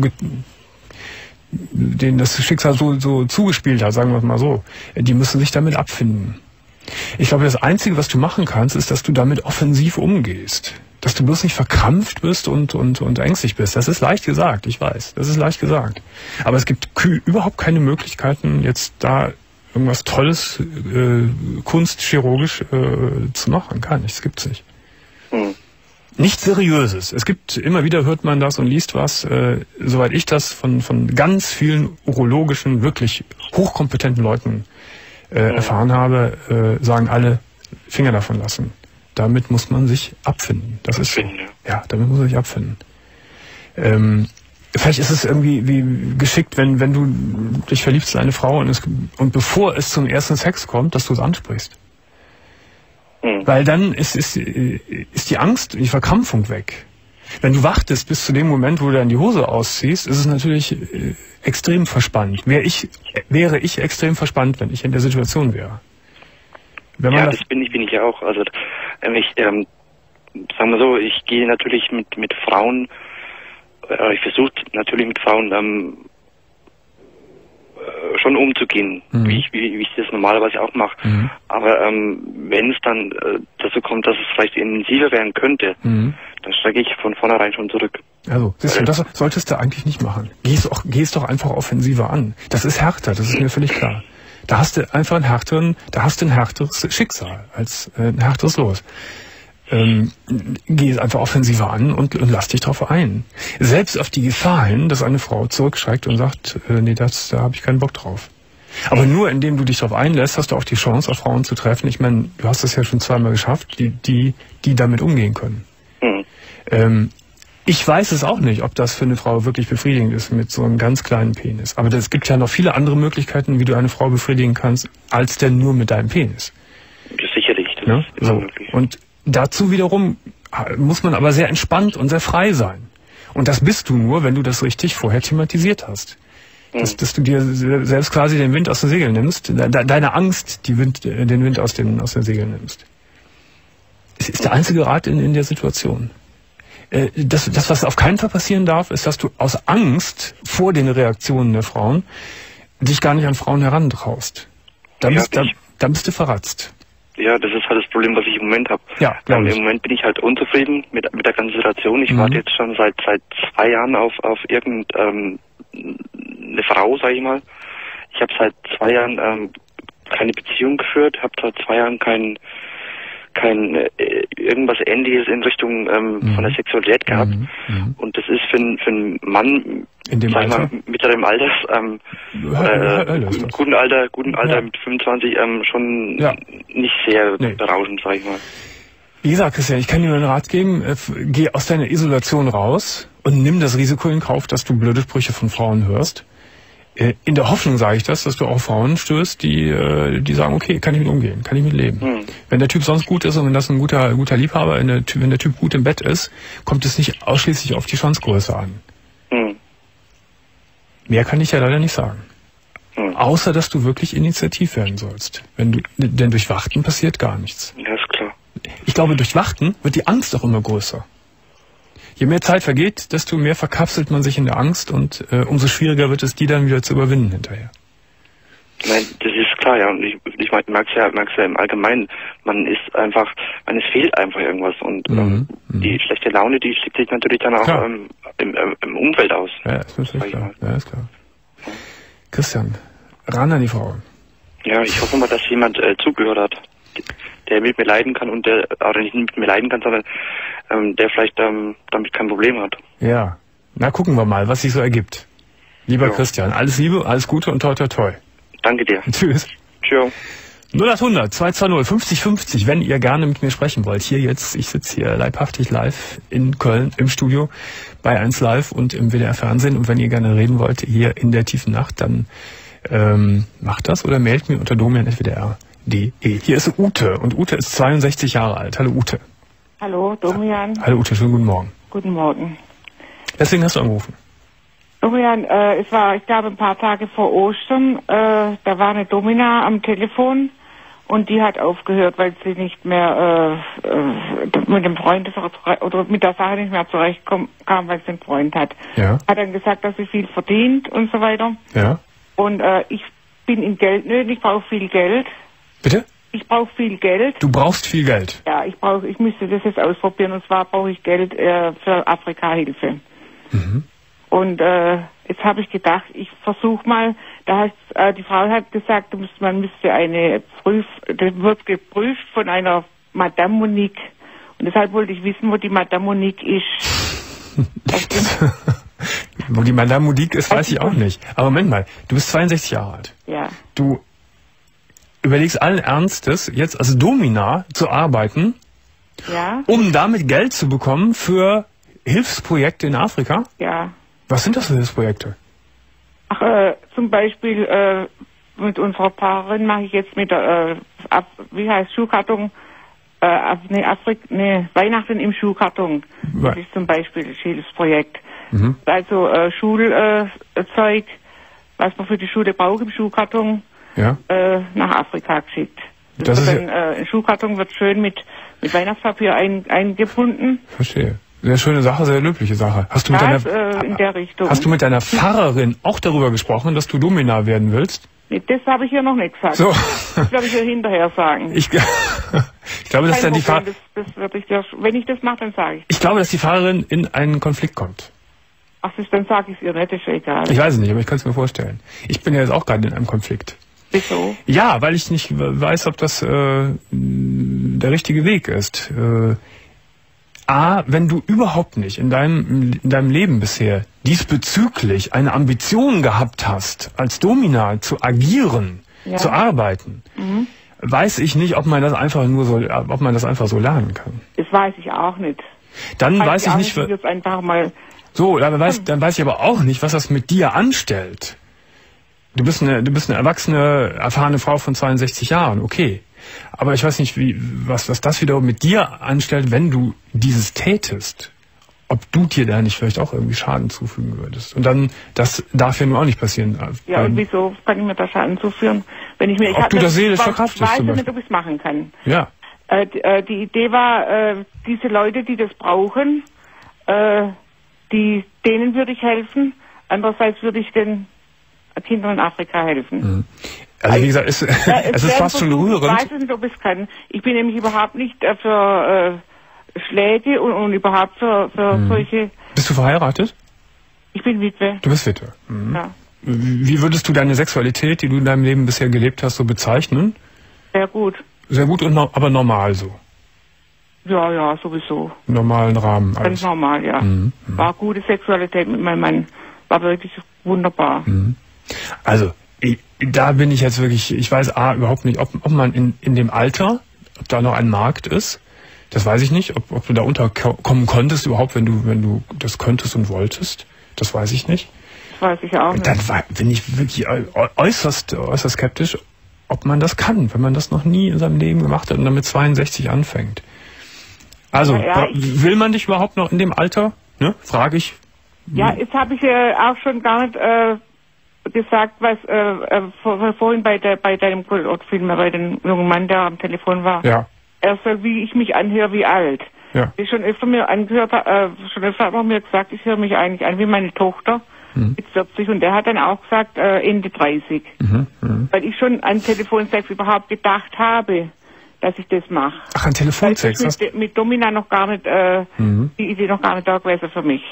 denen das Schicksal so, so zugespielt hat, sagen wir es mal so, die müssen sich damit abfinden. Ich glaube, das Einzige, was du machen kannst, ist, dass du damit offensiv umgehst. Dass du bloß nicht verkrampft bist und, und, und ängstlich bist. Das ist leicht gesagt, ich weiß. Das ist leicht gesagt. Aber es gibt überhaupt keine Möglichkeiten, jetzt da irgendwas Tolles, äh, kunstchirurgisch äh, zu machen. Gar nichts, gibt's nicht. Mhm. Nichts Seriöses. Es gibt, immer wieder hört man das und liest was, äh, soweit ich das von, von ganz vielen urologischen, wirklich hochkompetenten Leuten äh, mhm. erfahren habe, äh, sagen alle, Finger davon lassen. Damit muss man sich abfinden. Das ist so. Ja, damit muss man sich abfinden. Ähm, Vielleicht ist es irgendwie wie geschickt, wenn wenn du dich verliebst in eine Frau und, es, und bevor es zum ersten Sex kommt, dass du es ansprichst. Mhm. Weil dann ist, ist, ist die Angst, die Verkrampfung weg. Wenn du wartest bis zu dem Moment, wo du dann die Hose ausziehst, ist es natürlich äh, extrem verspannt. Wäre ich, wäre ich extrem verspannt, wenn ich in der Situation wäre. Wenn man ja, das, das bin ich, bin ich ja auch. Also ähm, ich, ähm, sagen wir so, ich gehe natürlich mit mit Frauen. Ich versuche natürlich mit Frauen ähm, äh, schon umzugehen, mhm. wie, ich, wie, wie ich das normalerweise auch mache. Mhm. Aber ähm, wenn es dann äh, dazu kommt, dass es vielleicht intensiver werden könnte, mhm. dann steige ich von vornherein schon zurück. Also, siehst du, das solltest du eigentlich nicht machen. Geh's auch, geh's doch einfach offensiver an. Das ist härter, das ist mir völlig klar. Da hast du einfach einen härteren, da hast du ein härteres Schicksal als äh, ein härteres Los. Ähm, geh es einfach offensiver an und, und lass dich drauf ein. Selbst auf die Gefahr hin, dass eine Frau zurückschreckt und sagt, äh, nee, das, da habe ich keinen Bock drauf. Aber nur indem du dich darauf einlässt, hast du auch die Chance, auf Frauen zu treffen. Ich meine, du hast es ja schon zweimal geschafft, die, die, die damit umgehen können. Mhm. Ähm, ich weiß es auch nicht, ob das für eine Frau wirklich befriedigend ist mit so einem ganz kleinen Penis. Aber es gibt ja noch viele andere Möglichkeiten, wie du eine Frau befriedigen kannst, als denn nur mit deinem Penis. Das sicherlich. Das ja? ist so. möglich. Und dazu wiederum muss man aber sehr entspannt und sehr frei sein. Und das bist du nur, wenn du das richtig vorher thematisiert hast. Mhm. Dass, dass du dir selbst quasi den Wind aus den Segeln nimmst, de deine Angst die Wind, den Wind aus den, aus den Segeln nimmst. Es ist der einzige Rat in, in der Situation. Äh, das, das, was auf keinen Fall passieren darf, ist, dass du aus Angst vor den Reaktionen der Frauen dich gar nicht an Frauen herantraust. Da bist, ja, da, da bist du verratzt. Ja, das ist halt das Problem, was ich im Moment habe. Ja, ähm, Im Moment bin ich halt unzufrieden mit, mit der ganzen Situation. Ich mhm. warte jetzt schon seit seit zwei Jahren auf auf irgendeine ähm, Frau, sag ich mal. Ich habe seit zwei Jahren ähm, keine Beziehung geführt, habe seit zwei Jahren kein, kein äh, irgendwas Ähnliches in Richtung ähm, mhm. von der Sexualität gehabt. Mhm. Mhm. Und das ist für, für einen Mann in dem Alter? Mal, mittleren Alters, ähm, ja, äh, ja, ja, guten Alter, guten Alter ja. mit fünfundzwanzig ähm, schon ja. nicht sehr nee. berauschend, sag ich mal. Wie gesagt, Christian, ich kann dir nur einen Rat geben, äh, geh aus deiner Isolation raus und nimm das Risiko in Kauf, dass du blöde Sprüche von Frauen hörst. Äh, in der Hoffnung sage ich das, dass du auch Frauen stößt, die äh, die sagen, okay, kann ich mit umgehen, kann ich mit leben. Hm. Wenn der Typ sonst gut ist und wenn das ein guter guter Liebhaber, wenn der, wenn der Typ gut im Bett ist, kommt es nicht ausschließlich auf die Schwanzgröße an. Hm. Mehr kann ich ja leider nicht sagen. Hm. Außer, dass du wirklich initiativ werden sollst. Wenn du, denn durch Warten passiert gar nichts. Ja, ist klar. Ich glaube, durch Warten wird die Angst auch immer größer. Je mehr Zeit vergeht, desto mehr verkapselt man sich in der Angst und äh, umso schwieriger wird es, die dann wieder zu überwinden hinterher. Nein, das ist klar, ja. Und ich, ich mag es ja, mag's ja im Allgemeinen. Man ist einfach, man es fehlt einfach irgendwas. Und ähm, mhm. die schlechte Laune, die schlägt sich natürlich dann auch ähm, im, im, im Umfeld aus. Ja, ist natürlich klar. Ja, ist klar. Ja. Christian, ran an die Frau. Ja, ich hoffe mal, dass jemand äh, zugehört hat, der mit mir leiden kann und der, oder nicht mit mir leiden kann, sondern ähm, der vielleicht ähm, damit kein Problem hat. Ja, na gucken wir mal, was sich so ergibt. Lieber ja. Christian, alles Liebe, alles Gute und toi toi toi. Danke dir. Tschüss. Tschüss. null acht hundert zwei zwei null fünfzig fünfzig, wenn ihr gerne mit mir sprechen wollt. Hier jetzt, ich sitze hier leibhaftig live in Köln im Studio bei eins Live und im W D R Fernsehen. Und wenn ihr gerne reden wollt, hier in der tiefen Nacht, dann ähm, macht das oder mailt mir unter domian punkt w d r punkt d e. Hier ist Ute und Ute ist zweiundsechzig Jahre alt. Hallo Ute. Hallo Domian. Hallo Ute, schönen guten Morgen. Guten Morgen. Deswegen hast du angerufen. Domian, äh, es war, ich glaube, ein paar Tage vor Ostern, äh, da war eine Domina am Telefon und die hat aufgehört, weil sie nicht mehr äh, äh, mit dem Freund oder mit der Sache nicht mehr zurechtkom kam, weil sie einen Freund hat. Ja. Hat dann gesagt, dass sie viel verdient und so weiter. Ja. Und äh, ich bin in Geldnöten, ich brauche viel Geld. Bitte? Ich brauche viel Geld. Du brauchst viel Geld? Ja, ich brauche, ich müsste das jetzt ausprobieren und zwar brauche ich Geld äh, für Afrika-Hilfe. Mhm. Und äh, jetzt habe ich gedacht, ich versuche mal, da heißt, äh, die Frau hat gesagt, man müsste eine Prüf, das wird geprüft von einer Madame Monique. Und deshalb wollte ich wissen, wo die Madame Monique ist. Wo die Madame Monique ist, weiß ich auch nicht. Aber Moment mal, du bist zweiundsechzig Jahre alt. Ja. Du überlegst allen Ernstes, jetzt als Domina zu arbeiten, ja, um damit Geld zu bekommen für Hilfsprojekte in Afrika? Ja. Was sind das für Hilfsprojekte? Ach, äh, zum Beispiel äh, mit unserer Paarin mache ich jetzt mit der, äh, Af wie heißt Schuhkarton, äh, Af nee, Afrik nee, Weihnachten im Schuhkarton. Das ist zum Beispiel das Hilfsprojekt. Mhm. Also äh, Schulzeug, äh, was man für die Schule braucht im Schuhkarton, ja, äh, nach Afrika geschickt. Das, das wird dann, ja, äh, ein Schuhkarton wird schön mit, mit Weihnachtspapier ein, eingebunden. Verstehe. Sehr schöne Sache, sehr löbliche Sache. Hast du mit das, deiner, äh, in der Richtung. Hast du mit deiner Pfarrerin auch darüber gesprochen, dass du Domina werden willst? Nee, das habe ich hier noch nicht gesagt. So. Das werde ich hier hinterher sagen. Ich, ich glaube, dass dann die Pfarrerin, das, das werde ich dir, wenn ich das mache, dann sage ich. Ich glaube, dass die Pfarrerin in einen Konflikt kommt. Ach, das, dann sage ich es ihr nicht, ist ja egal. Ich weiß es nicht, aber ich kann es mir vorstellen. Ich bin ja jetzt auch gerade in einem Konflikt. Wieso? Ja, weil ich nicht weiß, ob das äh, der richtige Weg ist. Äh, A, wenn du überhaupt nicht in deinem, in deinem Leben bisher diesbezüglich eine Ambition gehabt hast, als Domina zu agieren, ja, zu arbeiten, mhm, weiß ich nicht, ob man das einfach nur so, ob man das einfach so lernen kann. Das weiß ich auch nicht. Dann weiß, weiß ich, ich nicht, nicht jetzt einfach mal. So, dann weiß, dann weiß ich aber auch nicht, was das mit dir anstellt. Du bist eine, du bist eine erwachsene, erfahrene Frau von zweiundsechzig Jahren, okay. Aber ich weiß nicht, wie, was, was das wiederum mit dir anstellt, wenn du dieses tätest. Ob du dir da nicht vielleicht auch irgendwie Schaden zufügen würdest. Und dann, das darf ja nun auch nicht passieren. Ja, und wieso kann ich mir da Schaden zufügen? Wenn ich mir, ich ob du das seelisch verkraftest. Ich weiß nicht, ob ich es machen kann. Ja. Äh, die, äh, die Idee war, äh, diese Leute, die das brauchen, äh, die, denen würde ich helfen. Andererseits würde ich den Kindern in Afrika helfen. Mhm. Also wie gesagt, es, äh, es, es ist fast schon rührend. Ich weiß nicht, ob ich es kann. Ich bin nämlich überhaupt nicht äh, für äh, Schläge und, und überhaupt für, für mhm. solche... Bist du verheiratet? Ich bin Witwe. Du bist Witwe. Mhm. Ja. wie würdest du deine Sexualität, die du in deinem Leben bisher gelebt hast, so bezeichnen? Sehr gut. Sehr gut, und no, aber normal so? Ja, ja, sowieso. Im normalen Rahmen. Ganz Alles. normal, ja. Mhm. War gute Sexualität mit meinem Mann. War wirklich wunderbar. Mhm. Also, ich, da bin ich jetzt wirklich, ich weiß A, überhaupt nicht, ob, ob man in, in dem Alter, ob da noch ein Markt ist. Das weiß ich nicht, ob, ob du da unterkommen konntest überhaupt, wenn du, wenn du das könntest und wolltest. Das weiß ich nicht. Das weiß ich auch nicht. Dann war, bin ich wirklich äußerst, äußerst skeptisch, ob man das kann, wenn man das noch nie in seinem Leben gemacht hat und dann mit zweiundsechzig anfängt. Also, ja, ja, ich, will man dich überhaupt noch in dem Alter? Ne? Frage ich. Ja, jetzt habe ich äh, auch schon gar nicht äh, gesagt, was äh, äh, vor, vorhin bei der bei deinem Film, bei dem jungen Mann, der am Telefon war. Ja. Er soll, wie ich mich anhöre, wie alt. Ja. Ich schon öfter mir angehört, äh, schon öfter hat man mir gesagt, ich höre mich eigentlich an wie meine Tochter mhm. mit vierzig, und der hat dann auch gesagt äh, Ende dreißig. Mhm. Mhm. Weil ich schon an Telefonsex überhaupt gedacht habe, dass ich das mache. Ach, an Telefonsex? Das ist mit, mit Domina noch gar nicht, äh, mhm. die Idee noch gar nicht da gewesen für mich.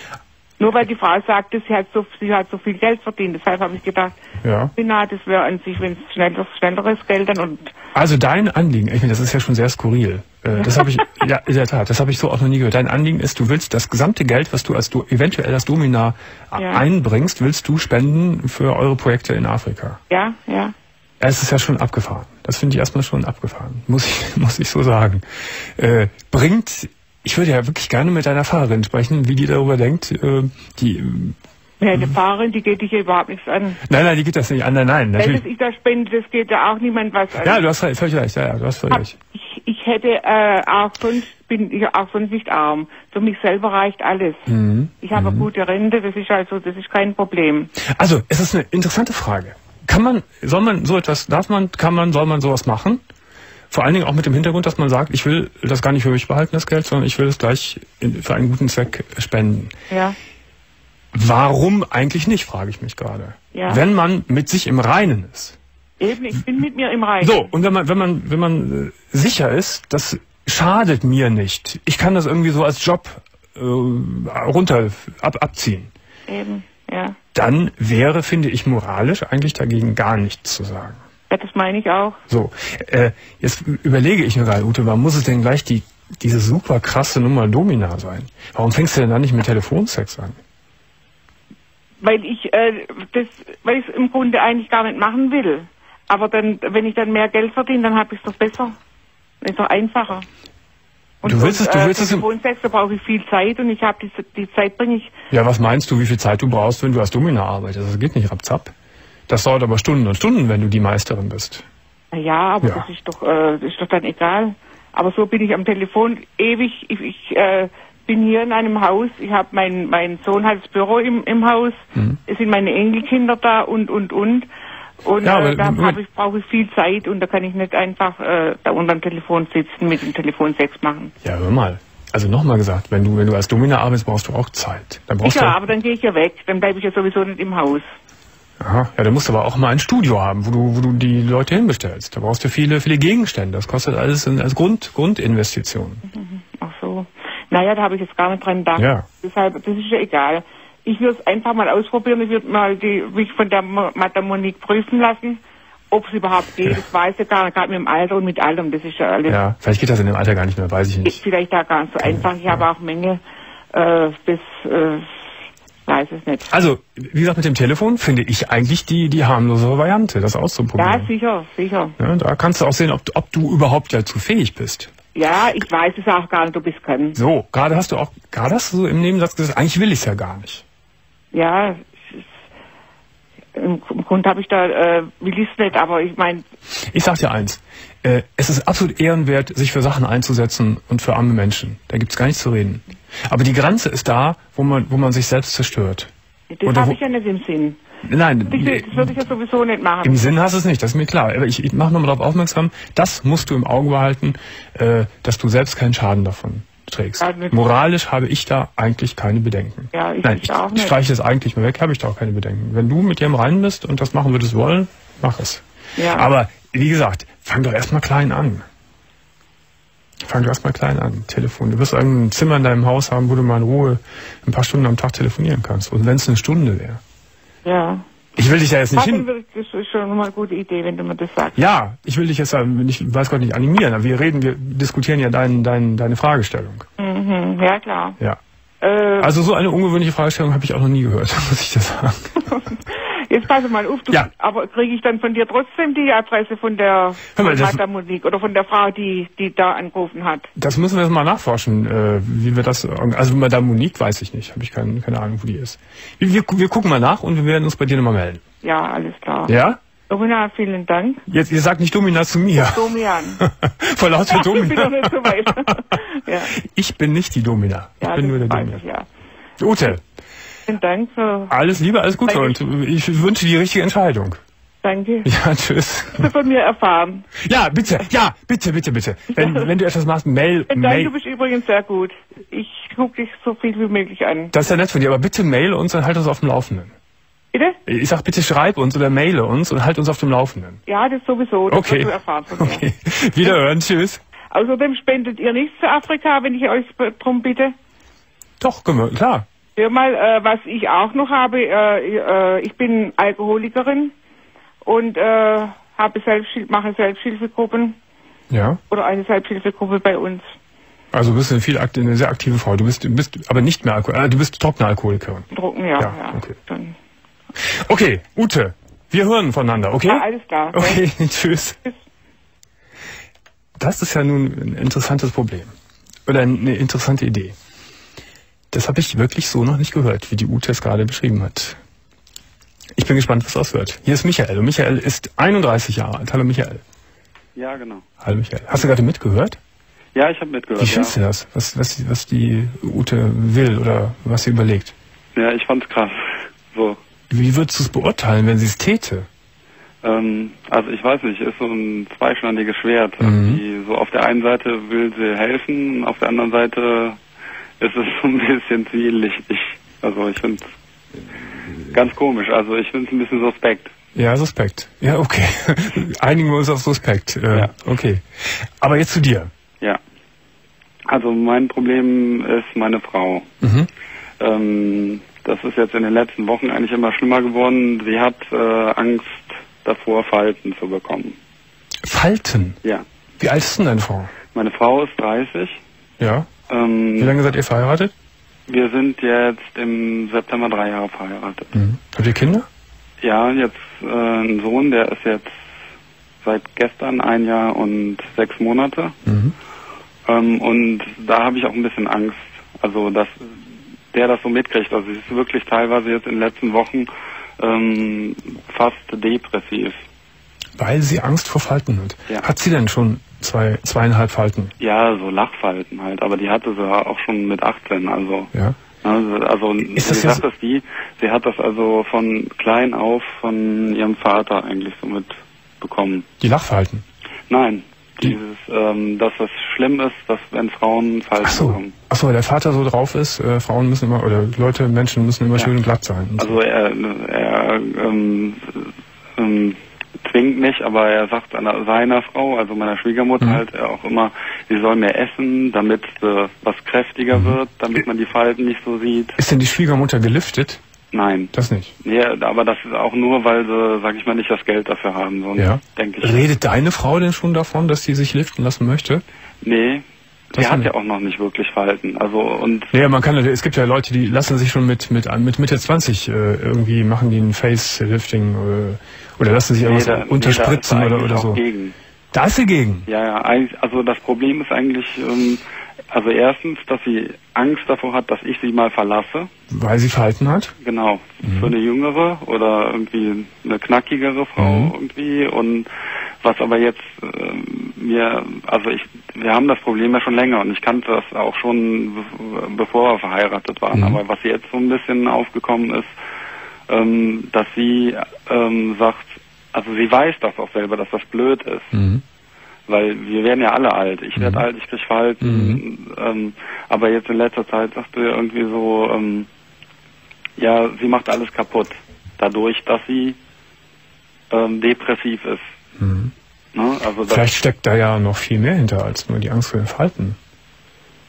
Nur weil die Frau sagte, sie hat so, sie hat so viel Geld verdient. Deshalb habe ich gedacht, ja, na, das wäre an sich, wenn es schnelleres, schnelleres Geld dann und... Also dein Anliegen, ich meine, das ist ja schon sehr skurril. Äh, das habe ich, ja, in der Tat, das habe ich so auch noch nie gehört. Dein Anliegen ist, du willst das gesamte Geld, was du als du eventuell als Domina ja. einbringst, willst du spenden für eure Projekte in Afrika. Ja, ja. Es ist ja schon abgefahren. Das finde ich erstmal schon abgefahren. Muss ich, muss ich so sagen. Äh, bringt... Ich würde ja wirklich gerne mit deiner Fahrerin sprechen, wie die darüber denkt. Äh, die, ja, eine Fahrerin, die geht dich hier überhaupt nichts an. Nein, nein, die geht das nicht an. Nein, nein. Wenn ich da spende, das geht ja auch niemand was an. Ja, du hast völlig recht. Ja, ja, du hast völlig recht. Ich, ich hätte äh, auch sonst, bin ich auch sonst nicht arm. Für mich selber reicht alles. Mhm. Ich habe mhm. eine gute Rente, das ist also, das ist kein Problem. Also, es ist eine interessante Frage. Kann man, soll man so etwas, darf man, kann man, soll man sowas machen? Vor allen Dingen auch mit dem Hintergrund, dass man sagt, ich will das gar nicht für mich behalten, das Geld, sondern ich will es gleich in, für einen guten Zweck spenden. Ja. Warum eigentlich nicht, frage ich mich gerade. Ja. Wenn man mit sich im Reinen ist. Eben, ich bin mit mir im Reinen. So, und wenn man, wenn man, wenn man sicher ist, das schadet mir nicht. Ich kann das irgendwie so als Job äh, runter ab, abziehen. Eben, ja. Dann wäre, finde ich, moralisch eigentlich dagegen gar nichts zu sagen. Ja, das meine ich auch. So, äh, jetzt überlege ich mir gerade, Ute, warum muss es denn gleich die, diese super krasse Nummer Domina sein? Warum fängst du denn dann nicht mit Telefonsex an? Weil ich äh, das, weil ich es im Grunde eigentlich gar nicht machen will. Aber dann, wenn ich dann mehr Geld verdiene, dann habe ich es doch besser. Ist doch einfacher. Und, du willst und, es, du äh, willst es im Telefonsex, da brauche ich viel Zeit und ich habe die, die Zeit bringe ich. Ja, was meinst du, wie viel Zeit du brauchst, wenn du als Domina arbeitest? Das geht nicht rapzapp. Das dauert aber Stunden und Stunden, wenn du die Meisterin bist. Ja, aber ja. das ist doch, äh, das ist doch dann egal. Aber so bin ich am Telefon ewig. Ich, ich äh, bin hier in einem Haus. Ich habe mein, mein Sohn hat das Büro im, im Haus. Mhm. Es sind meine Enkelkinder da und, und, und. Und ja, aber, äh, da hab ich, brauche ich viel Zeit und da kann ich nicht einfach äh, da unterm Telefon sitzen, mit dem Telefonsex machen. Ja, hör mal. Also nochmal gesagt, wenn du, wenn du als Domina arbeitest, brauchst du auch Zeit. Dann brauchst ja, du aber dann gehe ich ja weg. Dann bleibe ich ja sowieso nicht im Haus. Aha, ja, da musst du aber auch mal ein Studio haben, wo du, wo du die Leute hinbestellst. Da brauchst du viele, viele Gegenstände. Das kostet alles als Grund, Grundinvestition. Mhm. Ach so. Naja, da habe ich jetzt gar nicht dran gedacht. Ja. Deshalb, das ist ja egal. Ich würde es einfach mal ausprobieren. Ich würde mal die, mich von der Madame Monique prüfen lassen, ob es überhaupt geht. Ja. Das weiß ich gar nicht, gerade mit dem Alter und mit allem. Das ist ja alles. Ja, vielleicht geht das in dem Alter gar nicht mehr, weiß ich nicht. Vielleicht da gar nicht so einfach. Ich ja. habe auch Menge, äh, das, äh, weiß es nicht. Also, wie gesagt, mit dem Telefon finde ich eigentlich die, die harmlosere Variante, das auszuprobieren. Ja, sicher, sicher. Ja, da kannst du auch sehen, ob, ob du überhaupt dazu fähig bist. Ja, ich weiß es auch gar nicht, ob ich es kann. So, gerade hast du auch, gerade hast du so im Nebensatz gesagt, eigentlich will ich es ja gar nicht. Ja, im, im Grunde habe ich da, äh, will ich es nicht, aber ich meine... Ich sag dir eins, äh, es ist absolut ehrenwert, sich für Sachen einzusetzen und für arme Menschen. Da gibt's gar nichts zu reden. Aber die Grenze ist da, wo man, wo man sich selbst zerstört. Das habe ich ja nicht im Sinn. Nein, das, ich, das würde ich ja sowieso nicht machen. Im Sinn hast du es nicht, das ist mir klar. Aber ich, ich mache nochmal darauf aufmerksam, das musst du im Auge behalten, äh, dass du selbst keinen Schaden davon trägst. Ja, moralisch habe ich da eigentlich keine Bedenken. Ja, ich, Nein, ich, auch ich streiche das eigentlich mal weg, habe ich da auch keine Bedenken. Wenn du mit dir im Reinen bist und das machen würdest wollen, mach es. Ja. Aber wie gesagt, fang doch erstmal klein an. Fang doch erstmal klein an. Telefon. Du wirst ein Zimmer in deinem Haus haben, wo du mal in Ruhe ein paar Stunden am Tag telefonieren kannst. Und wenn es eine Stunde wäre. Ja. Ich will dich ja jetzt nicht hin... Das ist schon mal eine gute Idee, wenn du mir das sagst. Ja, ich will dich jetzt, ich weiß Gott nicht, animieren, aber wir reden, wir diskutieren ja dein, dein, deine Fragestellung. Mhm, ja, klar. Ja. Äh, also so eine ungewöhnliche Fragestellung habe ich auch noch nie gehört, muss ich dir sagen. Jetzt pass mal auf, du, ja. aber kriege ich dann von dir trotzdem die Adresse von der Madame Monique oder von der Frau, die die da angerufen hat? Das müssen wir jetzt mal nachforschen, äh, wie wir das, also Madame Monique weiß ich nicht, habe ich kein, keine Ahnung, wo die ist. Wir, wir, wir gucken mal nach und wir werden uns bei dir nochmal melden. Ja, alles klar. Ja? Domina, vielen Dank. Jetzt, ihr sagt nicht Domina zu mir. Domian. Vor lauter Ach, Domina. Ich bin doch nicht so weit. Ja. Ich bin nicht die Domina. Ich ja, bin nur der Domina. Ich, ja. Ute. Vielen Dank für... Alles Liebe, alles Gute Danke. Und ich wünsche die richtige Entscheidung. Danke. Ja, tschüss. Du von mir erfahren. Ja, bitte, ja, bitte, bitte, bitte. Wenn, wenn du etwas machst, Mail, Vielen Mail. Dank, du bist übrigens sehr gut. Ich gucke dich so viel wie möglich an. Das ist ja nett von dir, aber bitte mail uns und halt uns auf dem Laufenden. Bitte? Ich sag bitte schreib uns oder maile uns und halt uns auf dem Laufenden. Ja, das sowieso. Das Okay. wirst du erfahren von mir. Okay. Wiederhören, tschüss. Außerdem spendet ihr nichts für Afrika, wenn ich euch drum bitte. Doch, können wir, klar. Hör mal, äh, was ich auch noch habe, äh, äh, ich bin Alkoholikerin und äh, habe Selbsthil- mache Selbsthilfegruppen Ja. oder eine Selbsthilfegruppe bei uns. Also du bist eine, viel akt eine sehr aktive Frau. Du bist, du bist aber nicht mehr Alkohol, äh, du bist trockene Alkoholikerin. Drucken, ja. Ja, ja. okay. Schon. Okay, Ute, wir hören voneinander, okay? Ja, alles klar. Okay, tschüss. Tschüss. Das ist ja nun ein interessantes Problem. Oder eine interessante Idee. Das habe ich wirklich so noch nicht gehört, wie die Ute es gerade beschrieben hat. Ich bin gespannt, was das wird. Hier ist Michael und Michael ist einunddreißig Jahre alt. Hallo Michael. Ja, genau. Hallo Michael. Hast du gerade mitgehört? Ja, ich habe mitgehört. Wie findest ja. du das? Was, was, was die Ute will oder was sie überlegt? Ja, ich fand's krass. So. Wie würdest du es beurteilen, wenn sie es täte? Ähm, also ich weiß nicht, ist so ein zweischneidiges Schwert. Mhm. Die, so auf der einen Seite will sie helfen, auf der anderen Seite ist es so ein bisschen zwielichtig. Also ich finde es ganz komisch. Also ich finde es ein bisschen suspekt. Ja, suspekt. Ja, okay. Einigen wir uns auf suspekt. Äh, Ja. Okay. Aber jetzt zu dir. Ja. Also mein Problem ist meine Frau. Mhm. Ähm, das ist jetzt in den letzten Wochen eigentlich immer schlimmer geworden. Sie hat äh, Angst davor, Falten zu bekommen. Falten? Ja. Wie alt ist denn deine Frau? Meine Frau ist dreißig. Ja. Ähm, Wie lange seid ihr verheiratet? Wir sind jetzt im September drei Jahre verheiratet. Mhm. Habt ihr Kinder? Ja, jetzt äh, ein Sohn, der ist jetzt seit gestern ein Jahr und sechs Monate. Mhm. Ähm, und da habe ich auch ein bisschen Angst. Also, dass der das so mitkriegt. Also, sie ist wirklich teilweise jetzt in den letzten Wochen ähm, fast depressiv. Weil sie Angst vor Falten hat. Ja. Hat sie denn schon zwei, zweieinhalb Falten? Ja, so Lachfalten halt. Aber die hatte sie auch schon mit achtzehn. Also, Ja. also, also Ist das die ja Sache ist die, sie hat das also von klein auf von ihrem Vater eigentlich so mitbekommen. Die Lachfalten? Nein, Die- dieses, ähm, dass es schlimm ist, dass wenn Frauen Falten Ach so. bekommen. Ach so, weil der Vater so drauf ist, äh, Frauen müssen immer, oder Leute, Menschen müssen immer Ja. schön und glatt sein. Und so. Also er, er ähm, ähm, zwingt nicht, aber er sagt einer, seiner Frau, also meiner Schwiegermutter Mhm. halt auch immer, sie soll mehr essen, damit äh, was kräftiger Mhm. wird, damit man die Falten nicht so sieht. Ist denn die Schwiegermutter geliftet? Nein. Das nicht. Ja, aber das ist auch nur, weil sie, sag ich mal, nicht das Geld dafür haben, sonst Ja. denke ich. Redet deine Frau denn schon davon, dass sie sich liften lassen möchte? Nee, Das sie hat nicht. ja auch noch nicht wirklich Falten. Also und Ja, man kann, es gibt ja Leute, die lassen sich schon mit, mit, mit Mitte zwanzig äh, irgendwie machen die ein Facelifting oder, oder lassen sich irgendwas nee, da- unterspritzen nee, da ist oder, sie oder eigentlich so. auch gegen. Da ist sie gegen. Ja, ja, eigentlich- also das Problem ist eigentlich, ähm, also erstens, dass sie Angst davor hat, dass ich sie mal verlasse. Weil sie Falten hat? Genau, Mhm. für eine jüngere oder irgendwie eine knackigere Frau Mhm. irgendwie. Und was aber jetzt ähm, mir, also ich, wir haben das Problem ja schon länger und ich kannte das auch schon, be- bevor wir verheiratet waren. Mhm. Aber was jetzt so ein bisschen aufgekommen ist, ähm, dass sie ähm, sagt, also sie weiß das auch selber, dass das blöd ist. Mhm. Weil wir werden ja alle alt. Ich werde Mhm. alt, ich krieg Falten. Ähm, aber jetzt in letzter Zeit sagte er irgendwie so, ähm, ja, sie macht alles kaputt. Dadurch, dass sie ähm, depressiv ist. Mhm. Ne? Also das, Vielleicht steckt da ja noch viel mehr hinter als nur die Angst vor den Falten.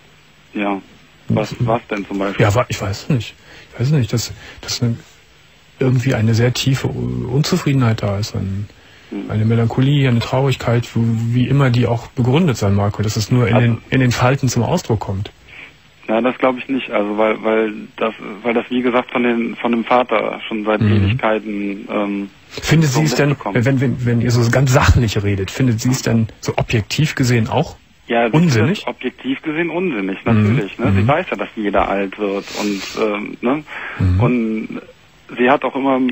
ja. Was, was denn zum Beispiel? Ja, wa- ich weiß nicht. Ich weiß nicht, dass, dass eine, irgendwie eine sehr tiefe Unzufriedenheit da ist, ein, eine Melancholie, eine Traurigkeit, wie immer die auch begründet sein mag, und dass es nur in, also, den, in den Falten zum Ausdruck kommt. Ja, das glaube ich nicht. Also weil weil das weil das wie gesagt von den von dem Vater schon seit mhm. Ewigkeiten. Ähm, findet sie es denn, wenn, wenn wenn ihr so ganz sachlich redet, findet sie es dann so objektiv gesehen auch ja, unsinnig? Objektiv gesehen unsinnig, natürlich. Mhm. Ne? Sie mhm. weiß ja, dass jeder alt wird und ähm, ne mhm. und sie hat auch immer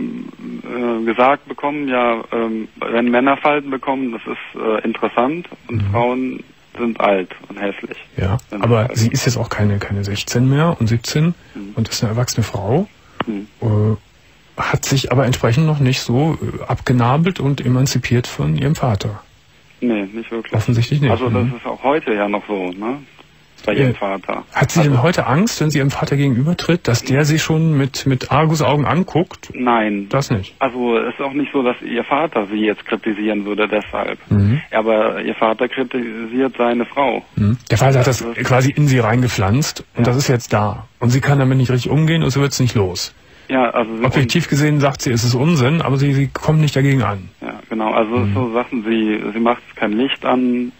äh, gesagt bekommen, ja, ähm, wenn Männer Falten bekommen, das ist äh, interessant, und mhm. Frauen sind alt und hässlich. Ja, aber alt. Sie ist jetzt auch keine keine sechzehn mehr und siebzehn mhm. und ist eine erwachsene Frau, mhm. äh, hat sich aber entsprechend noch nicht so äh, abgenabelt und emanzipiert von ihrem Vater. Nee, nicht wirklich. Offensichtlich nicht. Also das mhm. ist auch heute ja noch so, ne? Bei ihrem Vater. Hat sie also, denn heute Angst, wenn sie ihrem Vater gegenübertritt, dass der sie schon mit, mit Argusaugen anguckt? Nein. Das nicht. Also es ist auch nicht so, dass ihr Vater sie jetzt kritisieren würde deshalb. Mhm. Aber ihr Vater kritisiert seine Frau. Mhm. Der Vater hat das, das quasi in sie reingepflanzt und ja. das ist jetzt da. Und sie kann damit nicht richtig umgehen und so wird es nicht los. Ja, also objektiv gesehen sagt sie, es ist Unsinn, aber sie, sie kommt nicht dagegen an. Ja, genau. Also mhm. so Sachen, sie, sie macht kein Licht an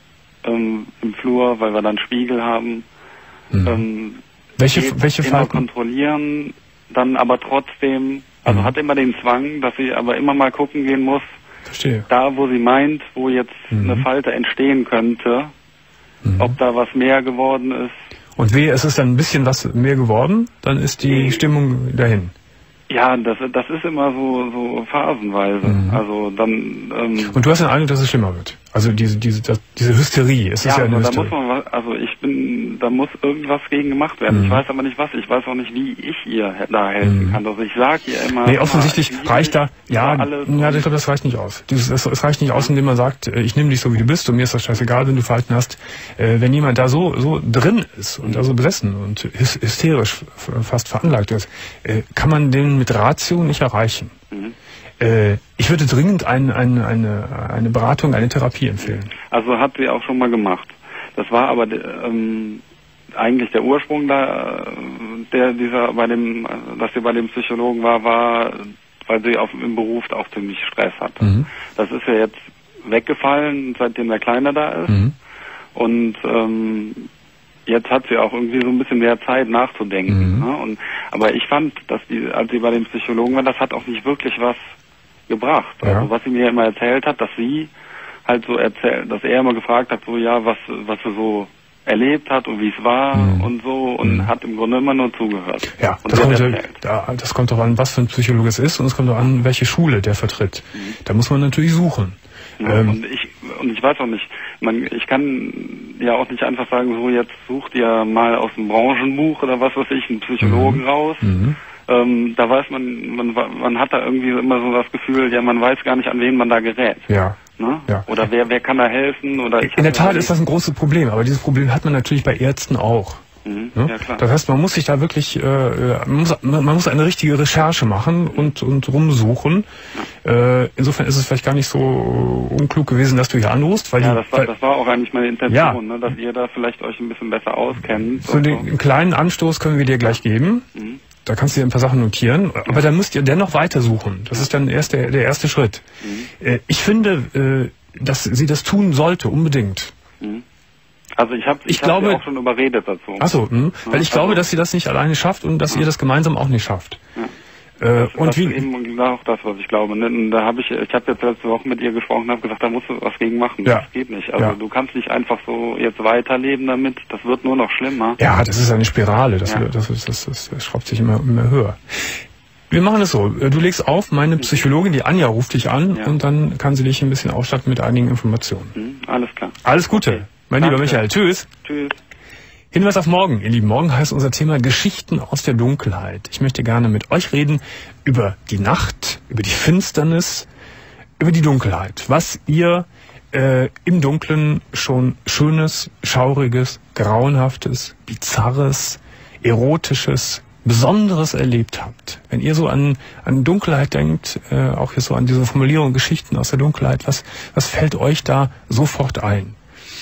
Ähm, im Flur, weil wir dann Spiegel haben. Mhm. Ähm, welche welche immer Falten? Kontrollieren, dann aber trotzdem, also mhm. hat immer den Zwang, dass sie aber immer mal gucken gehen muss, Verstehe. da wo sie meint, wo jetzt mhm. eine Falte entstehen könnte, mhm. ob da was mehr geworden ist. Und wehe, es ist dann ein bisschen was mehr geworden, dann ist die mhm. Stimmung dahin. Ja, das, das ist immer so, so phasenweise. Mhm. Also dann. Ähm, Und du hast den Eindruck, dass es schlimmer wird. Also diese diese das, diese Hysterie. Es ja, ist ja eine aber Hysterie. da muss man, also ich bin, da muss irgendwas gegen gemacht werden. Mhm. Ich weiß aber nicht was. Ich weiß auch nicht, wie ich ihr da helfen mhm. kann. Also ich sage ihr immer. Nee, offensichtlich immer, reicht da. Ja, ja, ich glaube, das reicht nicht aus. Dieses, es, es reicht nicht aus, indem man sagt, ich nehme dich so wie du bist und mir ist das scheißegal, wenn du Verhalten hast. Äh, wenn jemand da so so drin ist und da so besessen und hysterisch fast veranlagt ist, äh, kann man den mit Ratio nicht erreichen. Mhm. Äh, ich würde dringend ein, ein, eine, eine Beratung, eine Therapie empfehlen. Also hat sie auch schon mal gemacht. Das war aber ähm, eigentlich der Ursprung da, der dieser bei dem, dass sie bei dem Psychologen war, war, weil sie auf im Beruf auch ziemlich Stress hatte. Mhm. Das ist ja jetzt weggefallen, seitdem der Kleine da ist. Mhm. Und ähm, jetzt hat sie auch irgendwie so ein bisschen mehr Zeit nachzudenken. Mhm. Ne? Und, aber ich fand, dass die, als sie bei dem Psychologen war, das hat auch nicht wirklich was gebracht. Ja. Also was sie mir immer erzählt hat, dass sie halt so erzählt, dass er immer gefragt hat, so ja, was was sie so erlebt hat und wie es war mhm. und so, und mhm. hat im Grunde immer nur zugehört. Ja, das kommt, ja, das kommt auch an, was für ein Psychologe es ist, und es kommt auch an, welche Schule der vertritt. Mhm. Da muss man natürlich suchen. Ja, ähm, und ich und ich weiß auch nicht, man, ich kann ja auch nicht einfach sagen, so jetzt sucht ihr mal aus dem Branchenbuch oder was weiß ich einen Psychologen mhm. raus. Mhm. Ähm, da weiß man, man, man hat da irgendwie immer so das Gefühl, ja, man weiß gar nicht, an wen man da gerät. Ja. Ne? Ja. Oder wer, wer kann da helfen? Oder ich In der Tat ist das ein großes Problem, aber dieses Problem hat man natürlich bei Ärzten auch. Mhm. Ne? Ja, klar. Das heißt, man muss sich da wirklich, äh, man, muss, man muss eine richtige Recherche machen und, und rumsuchen. Ja. Äh, insofern ist es vielleicht gar nicht so unklug gewesen, dass du hier anrufst. Weil ja, die, das, war, weil, das war auch eigentlich meine Intention, ja. ne, dass ihr da vielleicht euch ein bisschen besser auskennt. So den so. kleinen Anstoß können wir dir gleich geben. Mhm. Da kannst du dir ein paar Sachen notieren, aber ja. dann müsst ihr dennoch weitersuchen. Das ja. ist dann erst der, der erste Schritt. Mhm. Äh, ich finde, äh, dass sie das tun sollte, unbedingt. Mhm. Also ich habe ich, ich hab glaube, sie auch schon überredet dazu. Ach so, mh, weil ich also, glaube, dass sie das nicht alleine schafft und dass ja. ihr das gemeinsam auch nicht schafft. Ja. Äh, das, und das wie ist eben auch das, was ich glaube. Ne? Da habe ich, ich habe jetzt letzte Woche mit ihr gesprochen und habe gesagt, da musst du was gegen machen. Ja. Das geht nicht. Also ja. du kannst nicht einfach so jetzt weiterleben damit. Das wird nur noch schlimmer. Ja, das ist eine Spirale. Das, ja. das, das, das, das, das schraubt sich immer, immer höher. Wir machen es so. Du legst auf, meine Psychologin, die Anja, ruft dich an ja. und dann kann sie dich ein bisschen ausstatten mit einigen Informationen. Mhm. Alles klar. Alles Gute. Okay. Mein Danke. Lieber Michael. Tschüss. Tschüss. Hinweis auf morgen. Ihr Lieben, morgen heißt unser Thema Geschichten aus der Dunkelheit. Ich möchte gerne mit euch reden über die Nacht, über die Finsternis, über die Dunkelheit. Was ihr äh, im Dunkeln schon Schönes, Schauriges, Grauenhaftes, Bizarres, Erotisches, Besonderes erlebt habt. Wenn ihr so an, an Dunkelheit denkt, äh, auch hier so an diese Formulierung Geschichten aus der Dunkelheit, was, was fällt euch da sofort ein?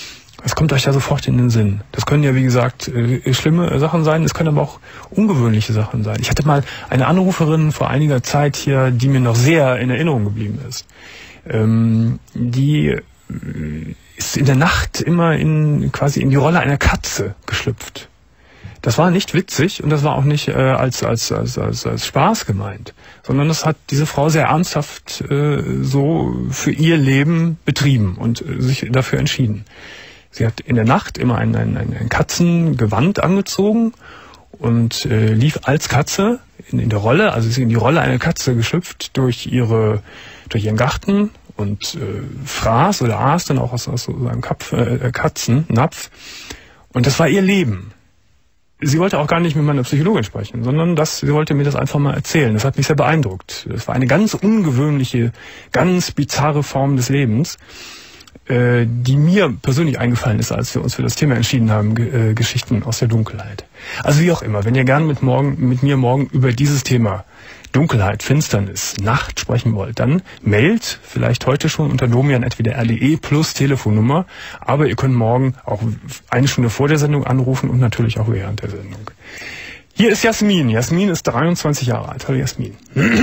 Was kommt euch da sofort in den Sinn? Das können ja, wie gesagt, äh, schlimme Sachen sein, es können aber auch ungewöhnliche Sachen sein. Ich hatte mal eine Anruferin vor einiger Zeit hier, die mir noch sehr in Erinnerung geblieben ist. Ähm, die äh, ist in der Nacht immer in quasi in die Rolle einer Katze geschlüpft. Das war nicht witzig und das war auch nicht äh, als, als, als, als, als Spaß gemeint, sondern das hat diese Frau sehr ernsthaft äh, so für ihr Leben betrieben und äh, sich dafür entschieden. Sie hat in der Nacht immer ein, ein, ein Katzengewand angezogen und äh, lief als Katze in, in der Rolle, also sie ist in die Rolle einer Katze geschlüpft durch ihre, durch ihren Garten und äh, fraß oder aß dann auch aus, aus so einem Kapf, äh, Katzennapf. Und das war ihr Leben. Sie wollte auch gar nicht mit meiner Psychologin sprechen, sondern das, sie wollte mir das einfach mal erzählen. Das hat mich sehr beeindruckt. Das war eine ganz ungewöhnliche, ganz bizarre Form des Lebens, äh, die mir persönlich eingefallen ist, als wir uns für das Thema entschieden haben, G- äh, Geschichten aus der Dunkelheit. Also wie auch immer, wenn ihr gerne mit, morgen, mit mir morgen über dieses Thema Dunkelheit, Finsternis, Nacht sprechen wollt, dann mailt vielleicht heute schon unter domian at w d r punkt d e plus Telefonnummer, aber ihr könnt morgen auch eine Stunde vor der Sendung anrufen und natürlich auch während der Sendung. Hier ist Jasmin. Jasmin ist dreiundzwanzig Jahre alt. Hallo Jasmin.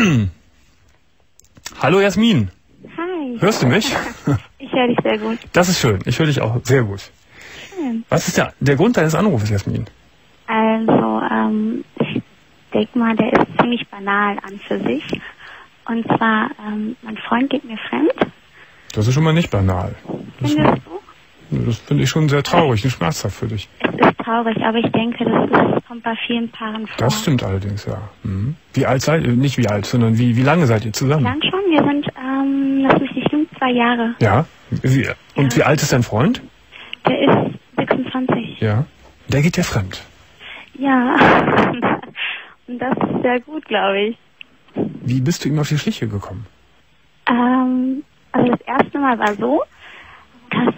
Hallo Jasmin. Hi. Hörst du mich? Ich höre dich sehr gut. Das ist schön. Ich höre dich auch sehr gut. Schön. Was ist der, der Grund deines Anrufes, Jasmin? Also, ähm, ich denke mal, der ist ziemlich banal an für sich. Und zwar, ähm, mein Freund geht mir fremd. Das ist schon mal nicht banal. Das, Findest du? das finde ich schon sehr traurig und schmerzhaft für dich. Es ist traurig, aber ich denke, das, ist, das kommt bei vielen Paaren vor. Das stimmt allerdings, ja. Mhm. Wie alt seid ihr? Nicht wie alt, sondern wie, wie lange seid ihr zusammen? Lang schon? Wir sind, ähm, lass mich nicht lügen, zwei Jahre. Ja. Wie, und Ja. wie alt ist dein Freund? Der ist sechsundzwanzig. Ja. Der geht dir fremd. Ja. Und das ist sehr gut, glaube ich. Wie bist du ihm auf die Schliche gekommen? Ähm, also das erste Mal war so, dass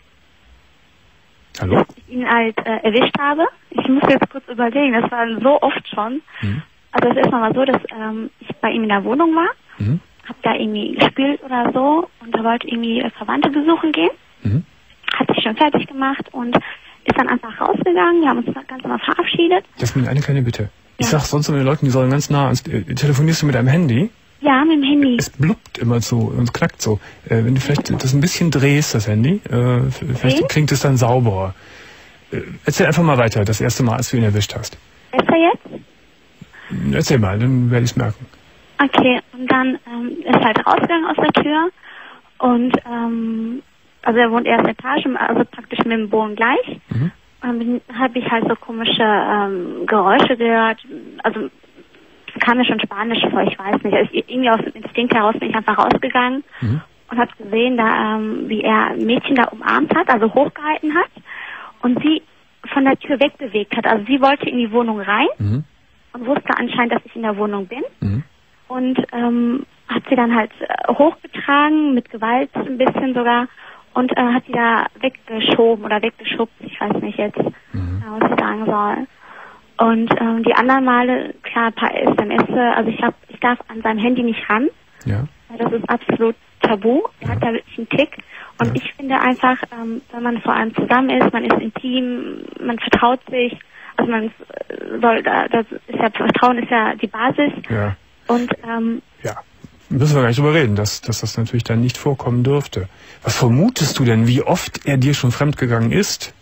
Hallo? ich ihn halt äh, erwischt habe. Ich muss jetzt kurz überlegen, das war so oft schon. Mhm. Also das erste Mal war so, dass ähm, ich bei ihm in der Wohnung war, Mhm. hab da irgendwie gespielt oder so und da wollte irgendwie äh, Verwandte besuchen gehen. Mhm. Hat sich schon fertig gemacht und ist dann einfach rausgegangen. Wir haben uns ganz normal verabschiedet. Jasmin, eine kleine Bitte. Ich Ja. sag sonst immer den Leuten, die sollen ganz nah ans... Äh, telefonierst du mit deinem Handy? Ja, mit dem Handy. Es blubbt immer so und knackt so. Äh, wenn du vielleicht das ein bisschen drehst, das Handy, äh, f- vielleicht Drehen? klingt es dann sauberer. Äh, erzähl einfach mal weiter, das erste Mal, als du ihn erwischt hast. Besser jetzt? Erzähl mal, dann werde ich es merken. Okay, und dann ähm, ist halt rausgegangen aus der Tür und ähm, also er wohnt erste Etage, also praktisch mit dem Boden gleich. Mhm. Und dann habe ich halt so komische ähm, Geräusche gehört, also es kam mir schon Spanisch vor, ich weiß nicht. Also irgendwie aus dem Instinkt heraus bin ich einfach rausgegangen Mhm. und habe gesehen, da ähm, wie er ein Mädchen da umarmt hat, also hochgehalten hat und sie von der Tür wegbewegt hat. Also sie wollte in die Wohnung rein Mhm. und wusste anscheinend, dass ich in der Wohnung bin. Mhm. Und ähm, hat sie dann halt äh, hochgetragen, mit Gewalt ein bisschen sogar, und äh, hat sie da weggeschoben oder weggeschubst, ich weiß nicht jetzt, Mhm. äh, was ich sagen soll. Und ähm, die anderen Male, klar, ein paar S M S, also ich hab, ich darf an seinem Handy nicht ran, Ja. weil das ist absolut tabu. Er Ja. hat da wirklich einen Tick. Und Ja. ich finde einfach, ähm, wenn man vor allem zusammen ist, man ist intim, man vertraut sich, also man äh, soll, da, das ist ja, Vertrauen ist ja die Basis. Ja. Und ähm, Ja. Müssen wir gar nicht drüber reden, dass, dass das natürlich dann nicht vorkommen dürfte. Was vermutest du denn, wie oft er dir schon fremdgegangen ist?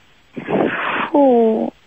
puh,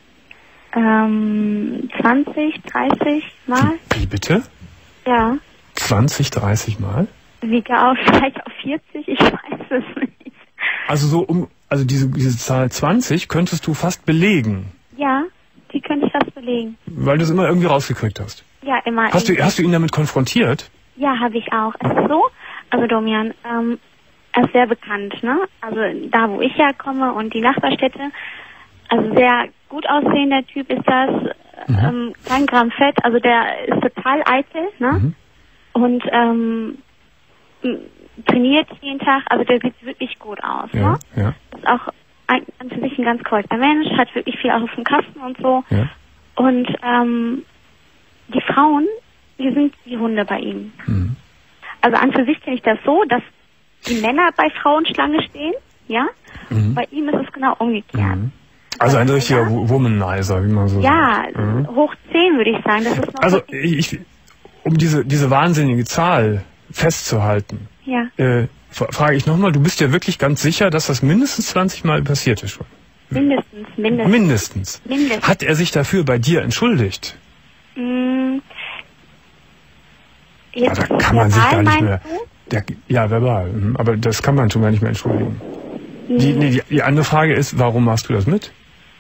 ähm, zwanzig, dreißig Mal, Wie bitte? ja. zwanzig, dreißig Mal? Wiege auf, vielleicht auf vierzig, ich weiß es nicht. Also so um, also diese, diese Zahl zwanzig könntest du fast belegen, Ja, die könnte ich fast belegen. weil du es immer irgendwie rausgekriegt hast. Ja, immer. Hast du, hast du ihn damit konfrontiert? Ja, habe ich auch. Es ist so, also Domian, ähm, er ist sehr bekannt, ne? Also da, wo ich herkomme und die Nachbarstädte, also sehr gut aussehender Typ ist das, Mhm. ähm, kein Gramm Fett, also der ist total eitel, ne? Mhm. Und ähm, m- trainiert jeden Tag, also der sieht wirklich gut aus, Ja, ne? ja, Ist auch ein, an für sich ein ganz korrekter Mensch, hat wirklich viel auch auf dem Kasten und so. ja. Und ähm, die Frauen, die sind wie Hunde bei ihm. Mhm. Also an für sich kenne ich das so, dass die Männer bei Frauen Schlange stehen ja? Mhm. Bei ihm ist es genau umgekehrt. Mhm. Also ein richtiger ja? Womanizer, wie man so ja, sagt. Ja, mhm. hoch zehn würde ich sagen. Das ist noch also ich, um diese, diese wahnsinnige Zahl festzuhalten, ja. äh, frage ich nochmal, du bist ja wirklich ganz sicher, dass das mindestens zwanzig Mal passiert ist schon? Mindestens, mindestens. Mindestens. Mindestens. Hat er sich dafür bei dir entschuldigt? Mm, ja, da kann man sich gar nicht mehr... Der, ja, verbal. Aber das kann man schon gar nicht mehr entschuldigen. Mhm. Die, nee, die, die andere Frage ist, warum machst du das mit?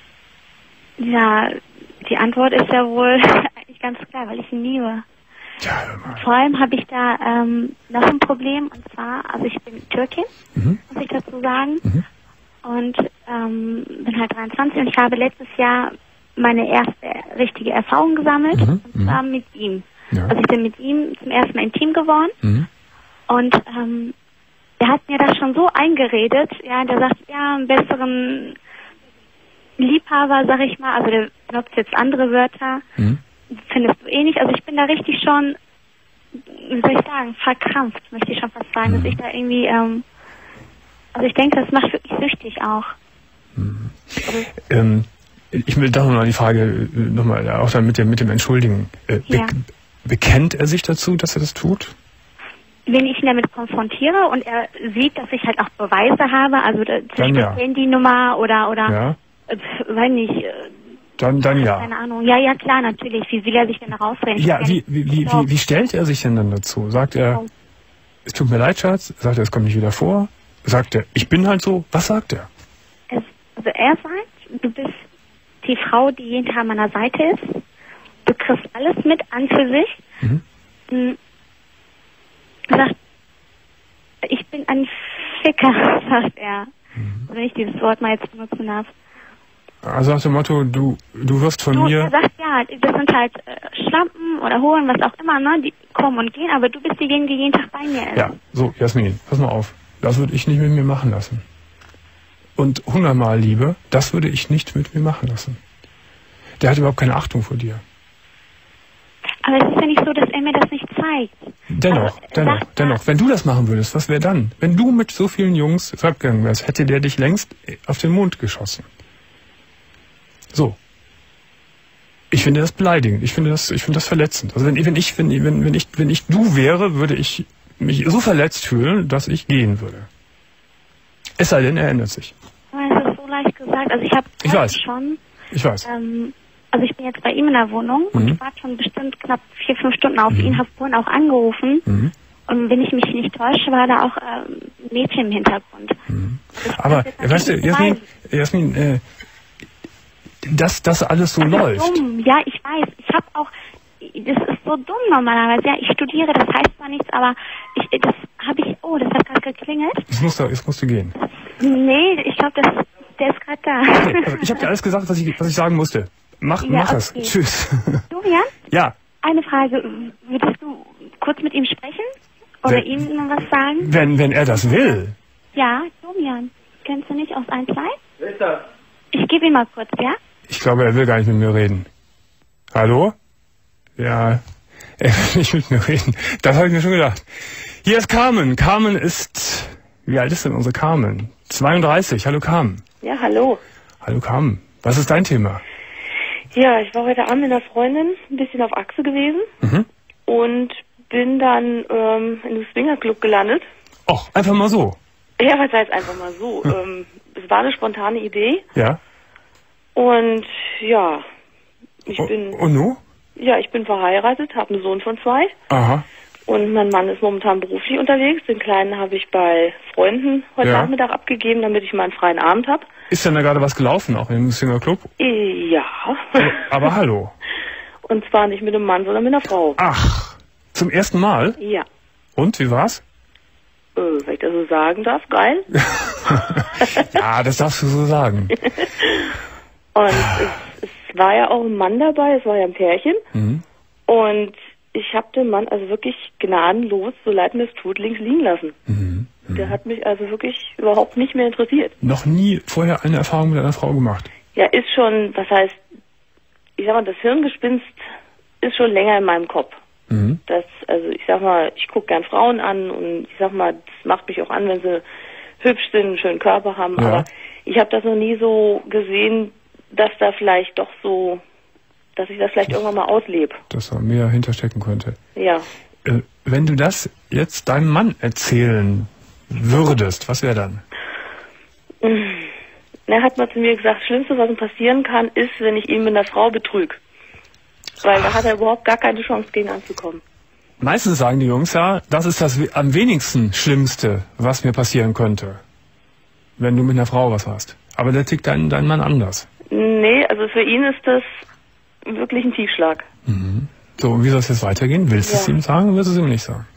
Ja, die Antwort ist ja wohl eigentlich ganz klar, weil ich ihn liebe. Ja, vor allem habe ich da ähm, noch ein Problem, und zwar, also ich bin Türkin, mhm. muss ich dazu sagen, mhm. und ähm, bin halt dreiundzwanzig und ich habe letztes Jahr meine erste richtige Erfahrung gesammelt, mhm. und zwar mit ihm. Ja. Also ich bin mit ihm zum ersten Mal intim geworden, mhm. und ähm, der hat mir das schon so eingeredet, ja, der sagt, ja, einen besseren Liebhaber, sag ich mal, also der benutzt jetzt andere Wörter, mhm. findest du eh nicht. Also ich bin da richtig schon, wie soll ich sagen, verkrampft, möchte ich schon fast sagen, mhm. dass ich da irgendwie, ähm, also ich denke, das macht wirklich süchtig auch. Mhm. Also, ähm, ich will doch nochmal die Frage, nochmal, auch dann mit dem, mit dem Entschuldigen. Äh, be ja. Bekennt er sich dazu, dass er das tut? Wenn ich ihn damit konfrontiere und er sieht, dass ich halt auch Beweise habe, also zum Beispiel ja. Handynummer oder, oder, ja. äh, weiß nicht, äh, Dann, dann ja. Keine Ahnung. Ja, ja, klar, natürlich. Wie will er sich denn da rausreden? Ja, wie, wie, wie, wie, wie stellt er sich denn dann dazu? Sagt er, es tut mir leid, Schatz? Sagt er, es kommt nicht wieder vor? Sagt er, ich bin halt so? Was sagt er? Es, also er sagt, du bist die Frau, die jeden Tag an meiner Seite ist. Du kriegst alles mit an für sich. Mhm. Mhm. Sagt, ich bin ein Ficker, sagt er. Mhm. Wenn ich dieses Wort mal jetzt benutzen darf. Also nach dem Motto, du, du wirst von du, mir... Er sagt, ja, das sind halt äh, Schlampen oder Huren, was auch immer, ne? Die kommen und gehen, aber du bist diejenige, die jeden Tag bei mir ist. Ja, so, Jasmin, pass mal auf. Das würde ich nicht mit mir machen lassen. Und hundertmal, Liebe, das würde ich nicht mit mir machen lassen. Der hat überhaupt keine Achtung vor dir. Aber es ist ja nicht so, dass er mir das nicht zeigt. Dennoch, also, dennoch, dennoch. Wenn du das machen würdest, was wäre dann? Wenn du mit so vielen Jungs fremdgegangen wärst, hätte der dich längst auf den Mond geschossen. So. Ich finde das beleidigend. Ich finde das, ich finde das verletzend. Also wenn, wenn ich, wenn, wenn, wenn ich, wenn ich du wäre, würde ich mich so verletzt fühlen, dass ich gehen würde. Es sei denn, er ändert sich. Aber es ist so leicht gesagt. Also ich habe ich weiß. schon. Ich weiß. Ähm, also ich bin jetzt bei ihm in der Wohnung mhm. und ich warte schon bestimmt knapp vier, fünf Stunden auf mhm. ihn, habe vorhin auch angerufen. Mhm. Und wenn ich mich nicht täusche, war da auch ähm, ein Mädchen im Hintergrund. Mhm. Aber, weißt du, Jasmin, Jasmin, äh, dass das alles so das läuft. Ist dumm. Ja, ich weiß. Ich habe auch, das ist so dumm normalerweise. Ja, ich studiere, das heißt zwar nichts, aber ich, das habe ich, oh, das hat gerade geklingelt. Es musste, es musste gehen. Nee, ich glaube, der ist gerade da. Okay, also ich habe dir alles gesagt, was ich, was ich sagen musste. Mach, ja, mach okay. es. Tschüss. Julian? Ja. Eine Frage. Würdest du kurz mit ihm sprechen? Oder wenn, ihm noch was sagen? Wenn, wenn er das will. Ja, Julian. Kennst du nicht aus eins zwei? Wer ist das? Ich gebe ihn mal kurz, ja? Ich glaube, er will gar nicht mit mir reden. Hallo? Ja, er will nicht mit mir reden. Das habe ich mir schon gedacht. Hier ist Carmen. Carmen ist... Wie alt ist denn unsere Carmen? zweiunddreißig. Hallo Carmen. Ja, hallo. Hallo Carmen. Was ist dein Thema? Ja, ich war heute Abend mit einer Freundin ein bisschen auf Achse gewesen mhm. und bin dann ähm, in einem Swingerclub gelandet. Och, einfach mal so. Ja, was heißt einfach mal so? ähm, es war eine spontane Idee. Ja. Und ja, ich o bin... Und nu? Ja, ich bin verheiratet, habe einen Sohn von zwei. Aha. Und mein Mann ist momentan beruflich unterwegs. Den Kleinen habe ich bei Freunden heute ja. Nachmittag abgegeben, damit ich mal einen freien Abend habe. Ist denn da gerade was gelaufen, auch im Swingerclub? Ja. Aber, aber hallo. Und zwar nicht mit einem Mann, sondern mit einer Frau. Ach, zum ersten Mal? Ja. Und, wie war's? Äh, wenn ich das so sagen darf, geil. Ja, das darfst du so sagen. Und es, es war ja auch ein Mann dabei, es war ja ein Pärchen. Mhm. Und ich habe den Mann also wirklich gnadenlos, so leid mir es tut, links liegen lassen. Mhm. Mhm. Der hat mich also wirklich überhaupt nicht mehr interessiert. Noch nie vorher eine Erfahrung mit einer Frau gemacht? Ja, ist schon, was heißt, ich sag mal, das Hirngespinst ist schon länger in meinem Kopf. Mhm. Das, also ich sag mal, ich gucke gern Frauen an und ich sag mal, das macht mich auch an, wenn sie hübsch sind, einen schönen Körper haben, Ja. aber ich habe das noch nie so gesehen, dass da vielleicht doch so, dass ich das vielleicht irgendwann mal auslebe. Dass da mehr hinterstecken könnte. Ja. Äh, wenn du das jetzt deinem Mann erzählen würdest, was wäre dann? Er hat mal zu mir gesagt, das Schlimmste, was ihm passieren kann, ist, wenn ich ihn mit einer Frau betrüge. Weil da hat er überhaupt gar keine Chance, gegen anzukommen. Meistens sagen die Jungs ja, das ist das we- am wenigsten Schlimmste, was mir passieren könnte, wenn du mit einer Frau was hast. Aber der tickt dein, dein Mann anders. Nee, also für ihn ist das wirklich ein Tiefschlag. Mhm. So, und wie soll es jetzt weitergehen? Willst du es Ja. ihm sagen oder willst du es ihm nicht sagen?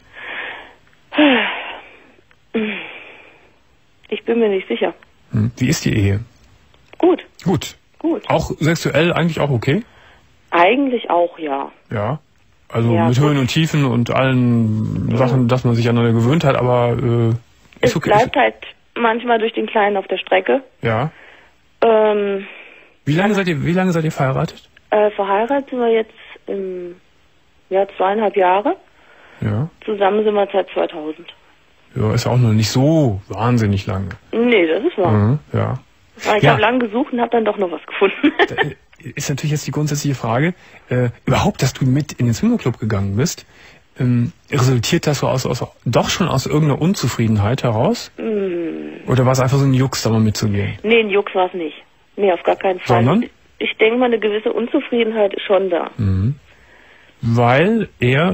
Ich bin mir nicht sicher. Hm. Wie ist die Ehe? Gut, Gut. gut. Auch sexuell eigentlich auch okay? Eigentlich auch, ja. Ja. Also Ja, mit gut. Höhen und Tiefen und allen Sachen, dass man sich aneinander gewöhnt hat, aber äh, ist Es okay. bleibt halt manchmal durch den Kleinen auf der Strecke. Ja. Ähm, Wie lange seid ihr, wie lange seid ihr verheiratet? äh, verheiratet sind wir jetzt im ja, zweieinhalb Jahre. Ja. Zusammen sind wir seit zweitausend. Ja, ist auch noch nicht so wahnsinnig lange. Nee, das ist wahr. Mhm, ja. Aber ich Ja. habe lange gesucht und habe dann doch noch was gefunden. Ist natürlich jetzt die grundsätzliche Frage, äh, überhaupt, dass du mit in den Swingerclub gegangen bist, ähm, resultiert das so aus, aus, doch schon aus irgendeiner Unzufriedenheit heraus? Mm, Oder war es einfach so ein Jux, da mal mitzugehen? nee, ein Jux war es nicht. Nee, auf gar keinen Fall. Sondern? Ich denke mal, eine gewisse Unzufriedenheit ist schon da. Mhm. Weil er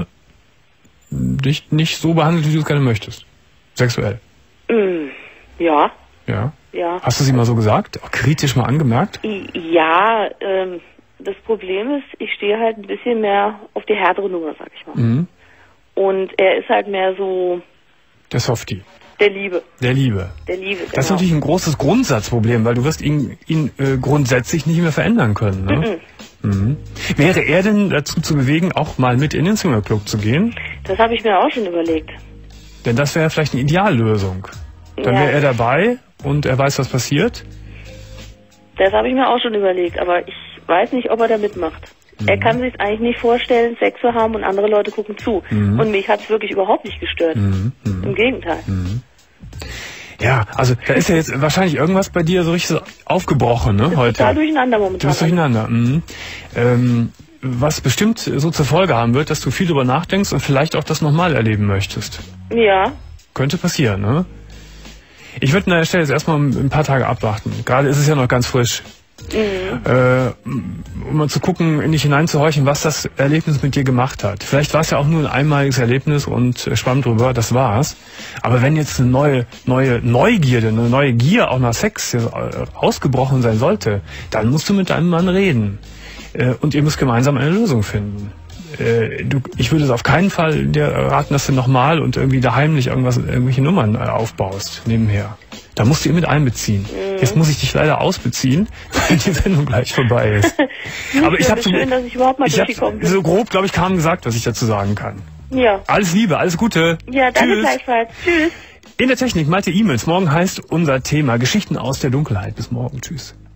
dich nicht so behandelt, wie du es gerne möchtest. Sexuell. Mm, ja, Ja. ja. Hast du sie mal so gesagt? Auch kritisch mal angemerkt? I- Ja, ähm, das Problem ist, ich stehe halt ein bisschen mehr auf die härtere Nummer, sag ich mal. Mhm. Und er ist halt mehr so Der Softie. der Liebe. Der Liebe. Der Liebe, genau. Das ist natürlich ein großes Grundsatzproblem, weil du wirst ihn, ihn äh, grundsätzlich nicht mehr verändern können. Ne? Mhm. Wäre er denn dazu zu bewegen, auch mal mit in den Swingerclub zu gehen? Das habe ich mir auch schon überlegt. Denn das wäre vielleicht eine Ideallösung. Dann Ja. wäre er dabei und er weiß, was passiert. Das habe ich mir auch schon überlegt, aber ich weiß nicht, ob er da mitmacht. Mhm. Er kann sich eigentlich nicht vorstellen, Sex zu haben und andere Leute gucken zu. Mhm. Und mich hat es wirklich überhaupt nicht gestört. Mhm. Mhm. Im Gegenteil. Ja, also da ist ja jetzt wahrscheinlich irgendwas bei dir so richtig so aufgebrochen, ne, heute. Total durcheinander Du momentan. bist durcheinander. Mhm. Ähm, was bestimmt so zur Folge haben wird, dass du viel drüber nachdenkst und vielleicht auch das nochmal erleben möchtest. Ja, Könnte passieren, ne? Ich würde an der Stelle jetzt erstmal ein paar Tage abwarten. Gerade ist es ja noch ganz frisch. mhm. Äh, um mal zu gucken, in dich hineinzuhorchen, was das Erlebnis mit dir gemacht hat. Vielleicht war es ja auch nur ein einmaliges Erlebnis und äh, schwamm drüber, das war's. Aber wenn jetzt eine neue, neue Neugierde, eine neue Gier auch nach Sex äh, ausgebrochen sein sollte, dann musst du mit deinem Mann reden. Äh, und ihr müsst gemeinsam eine Lösung finden. Äh, du, ich würde es auf keinen Fall dir raten, dass du nochmal und irgendwie da heimlich irgendwas, irgendwelche Nummern äh, aufbaust, nebenher. Da musst du ihn mit einbeziehen. Mhm. Jetzt muss ich dich leider ausbeziehen, weil die Sendung gleich vorbei ist. Aber ich habe so, schön, dass ich überhaupt mal ich hab durchgekommen bin. so grob, glaube ich, kaum gesagt, was ich dazu sagen kann. Ja. Alles Liebe, alles Gute. Ja, danke Tschüss. gleichfalls. Tschüss. In der Technik Malte E-Mails. Morgen heißt unser Thema Geschichten aus der Dunkelheit. Bis morgen. Tschüss.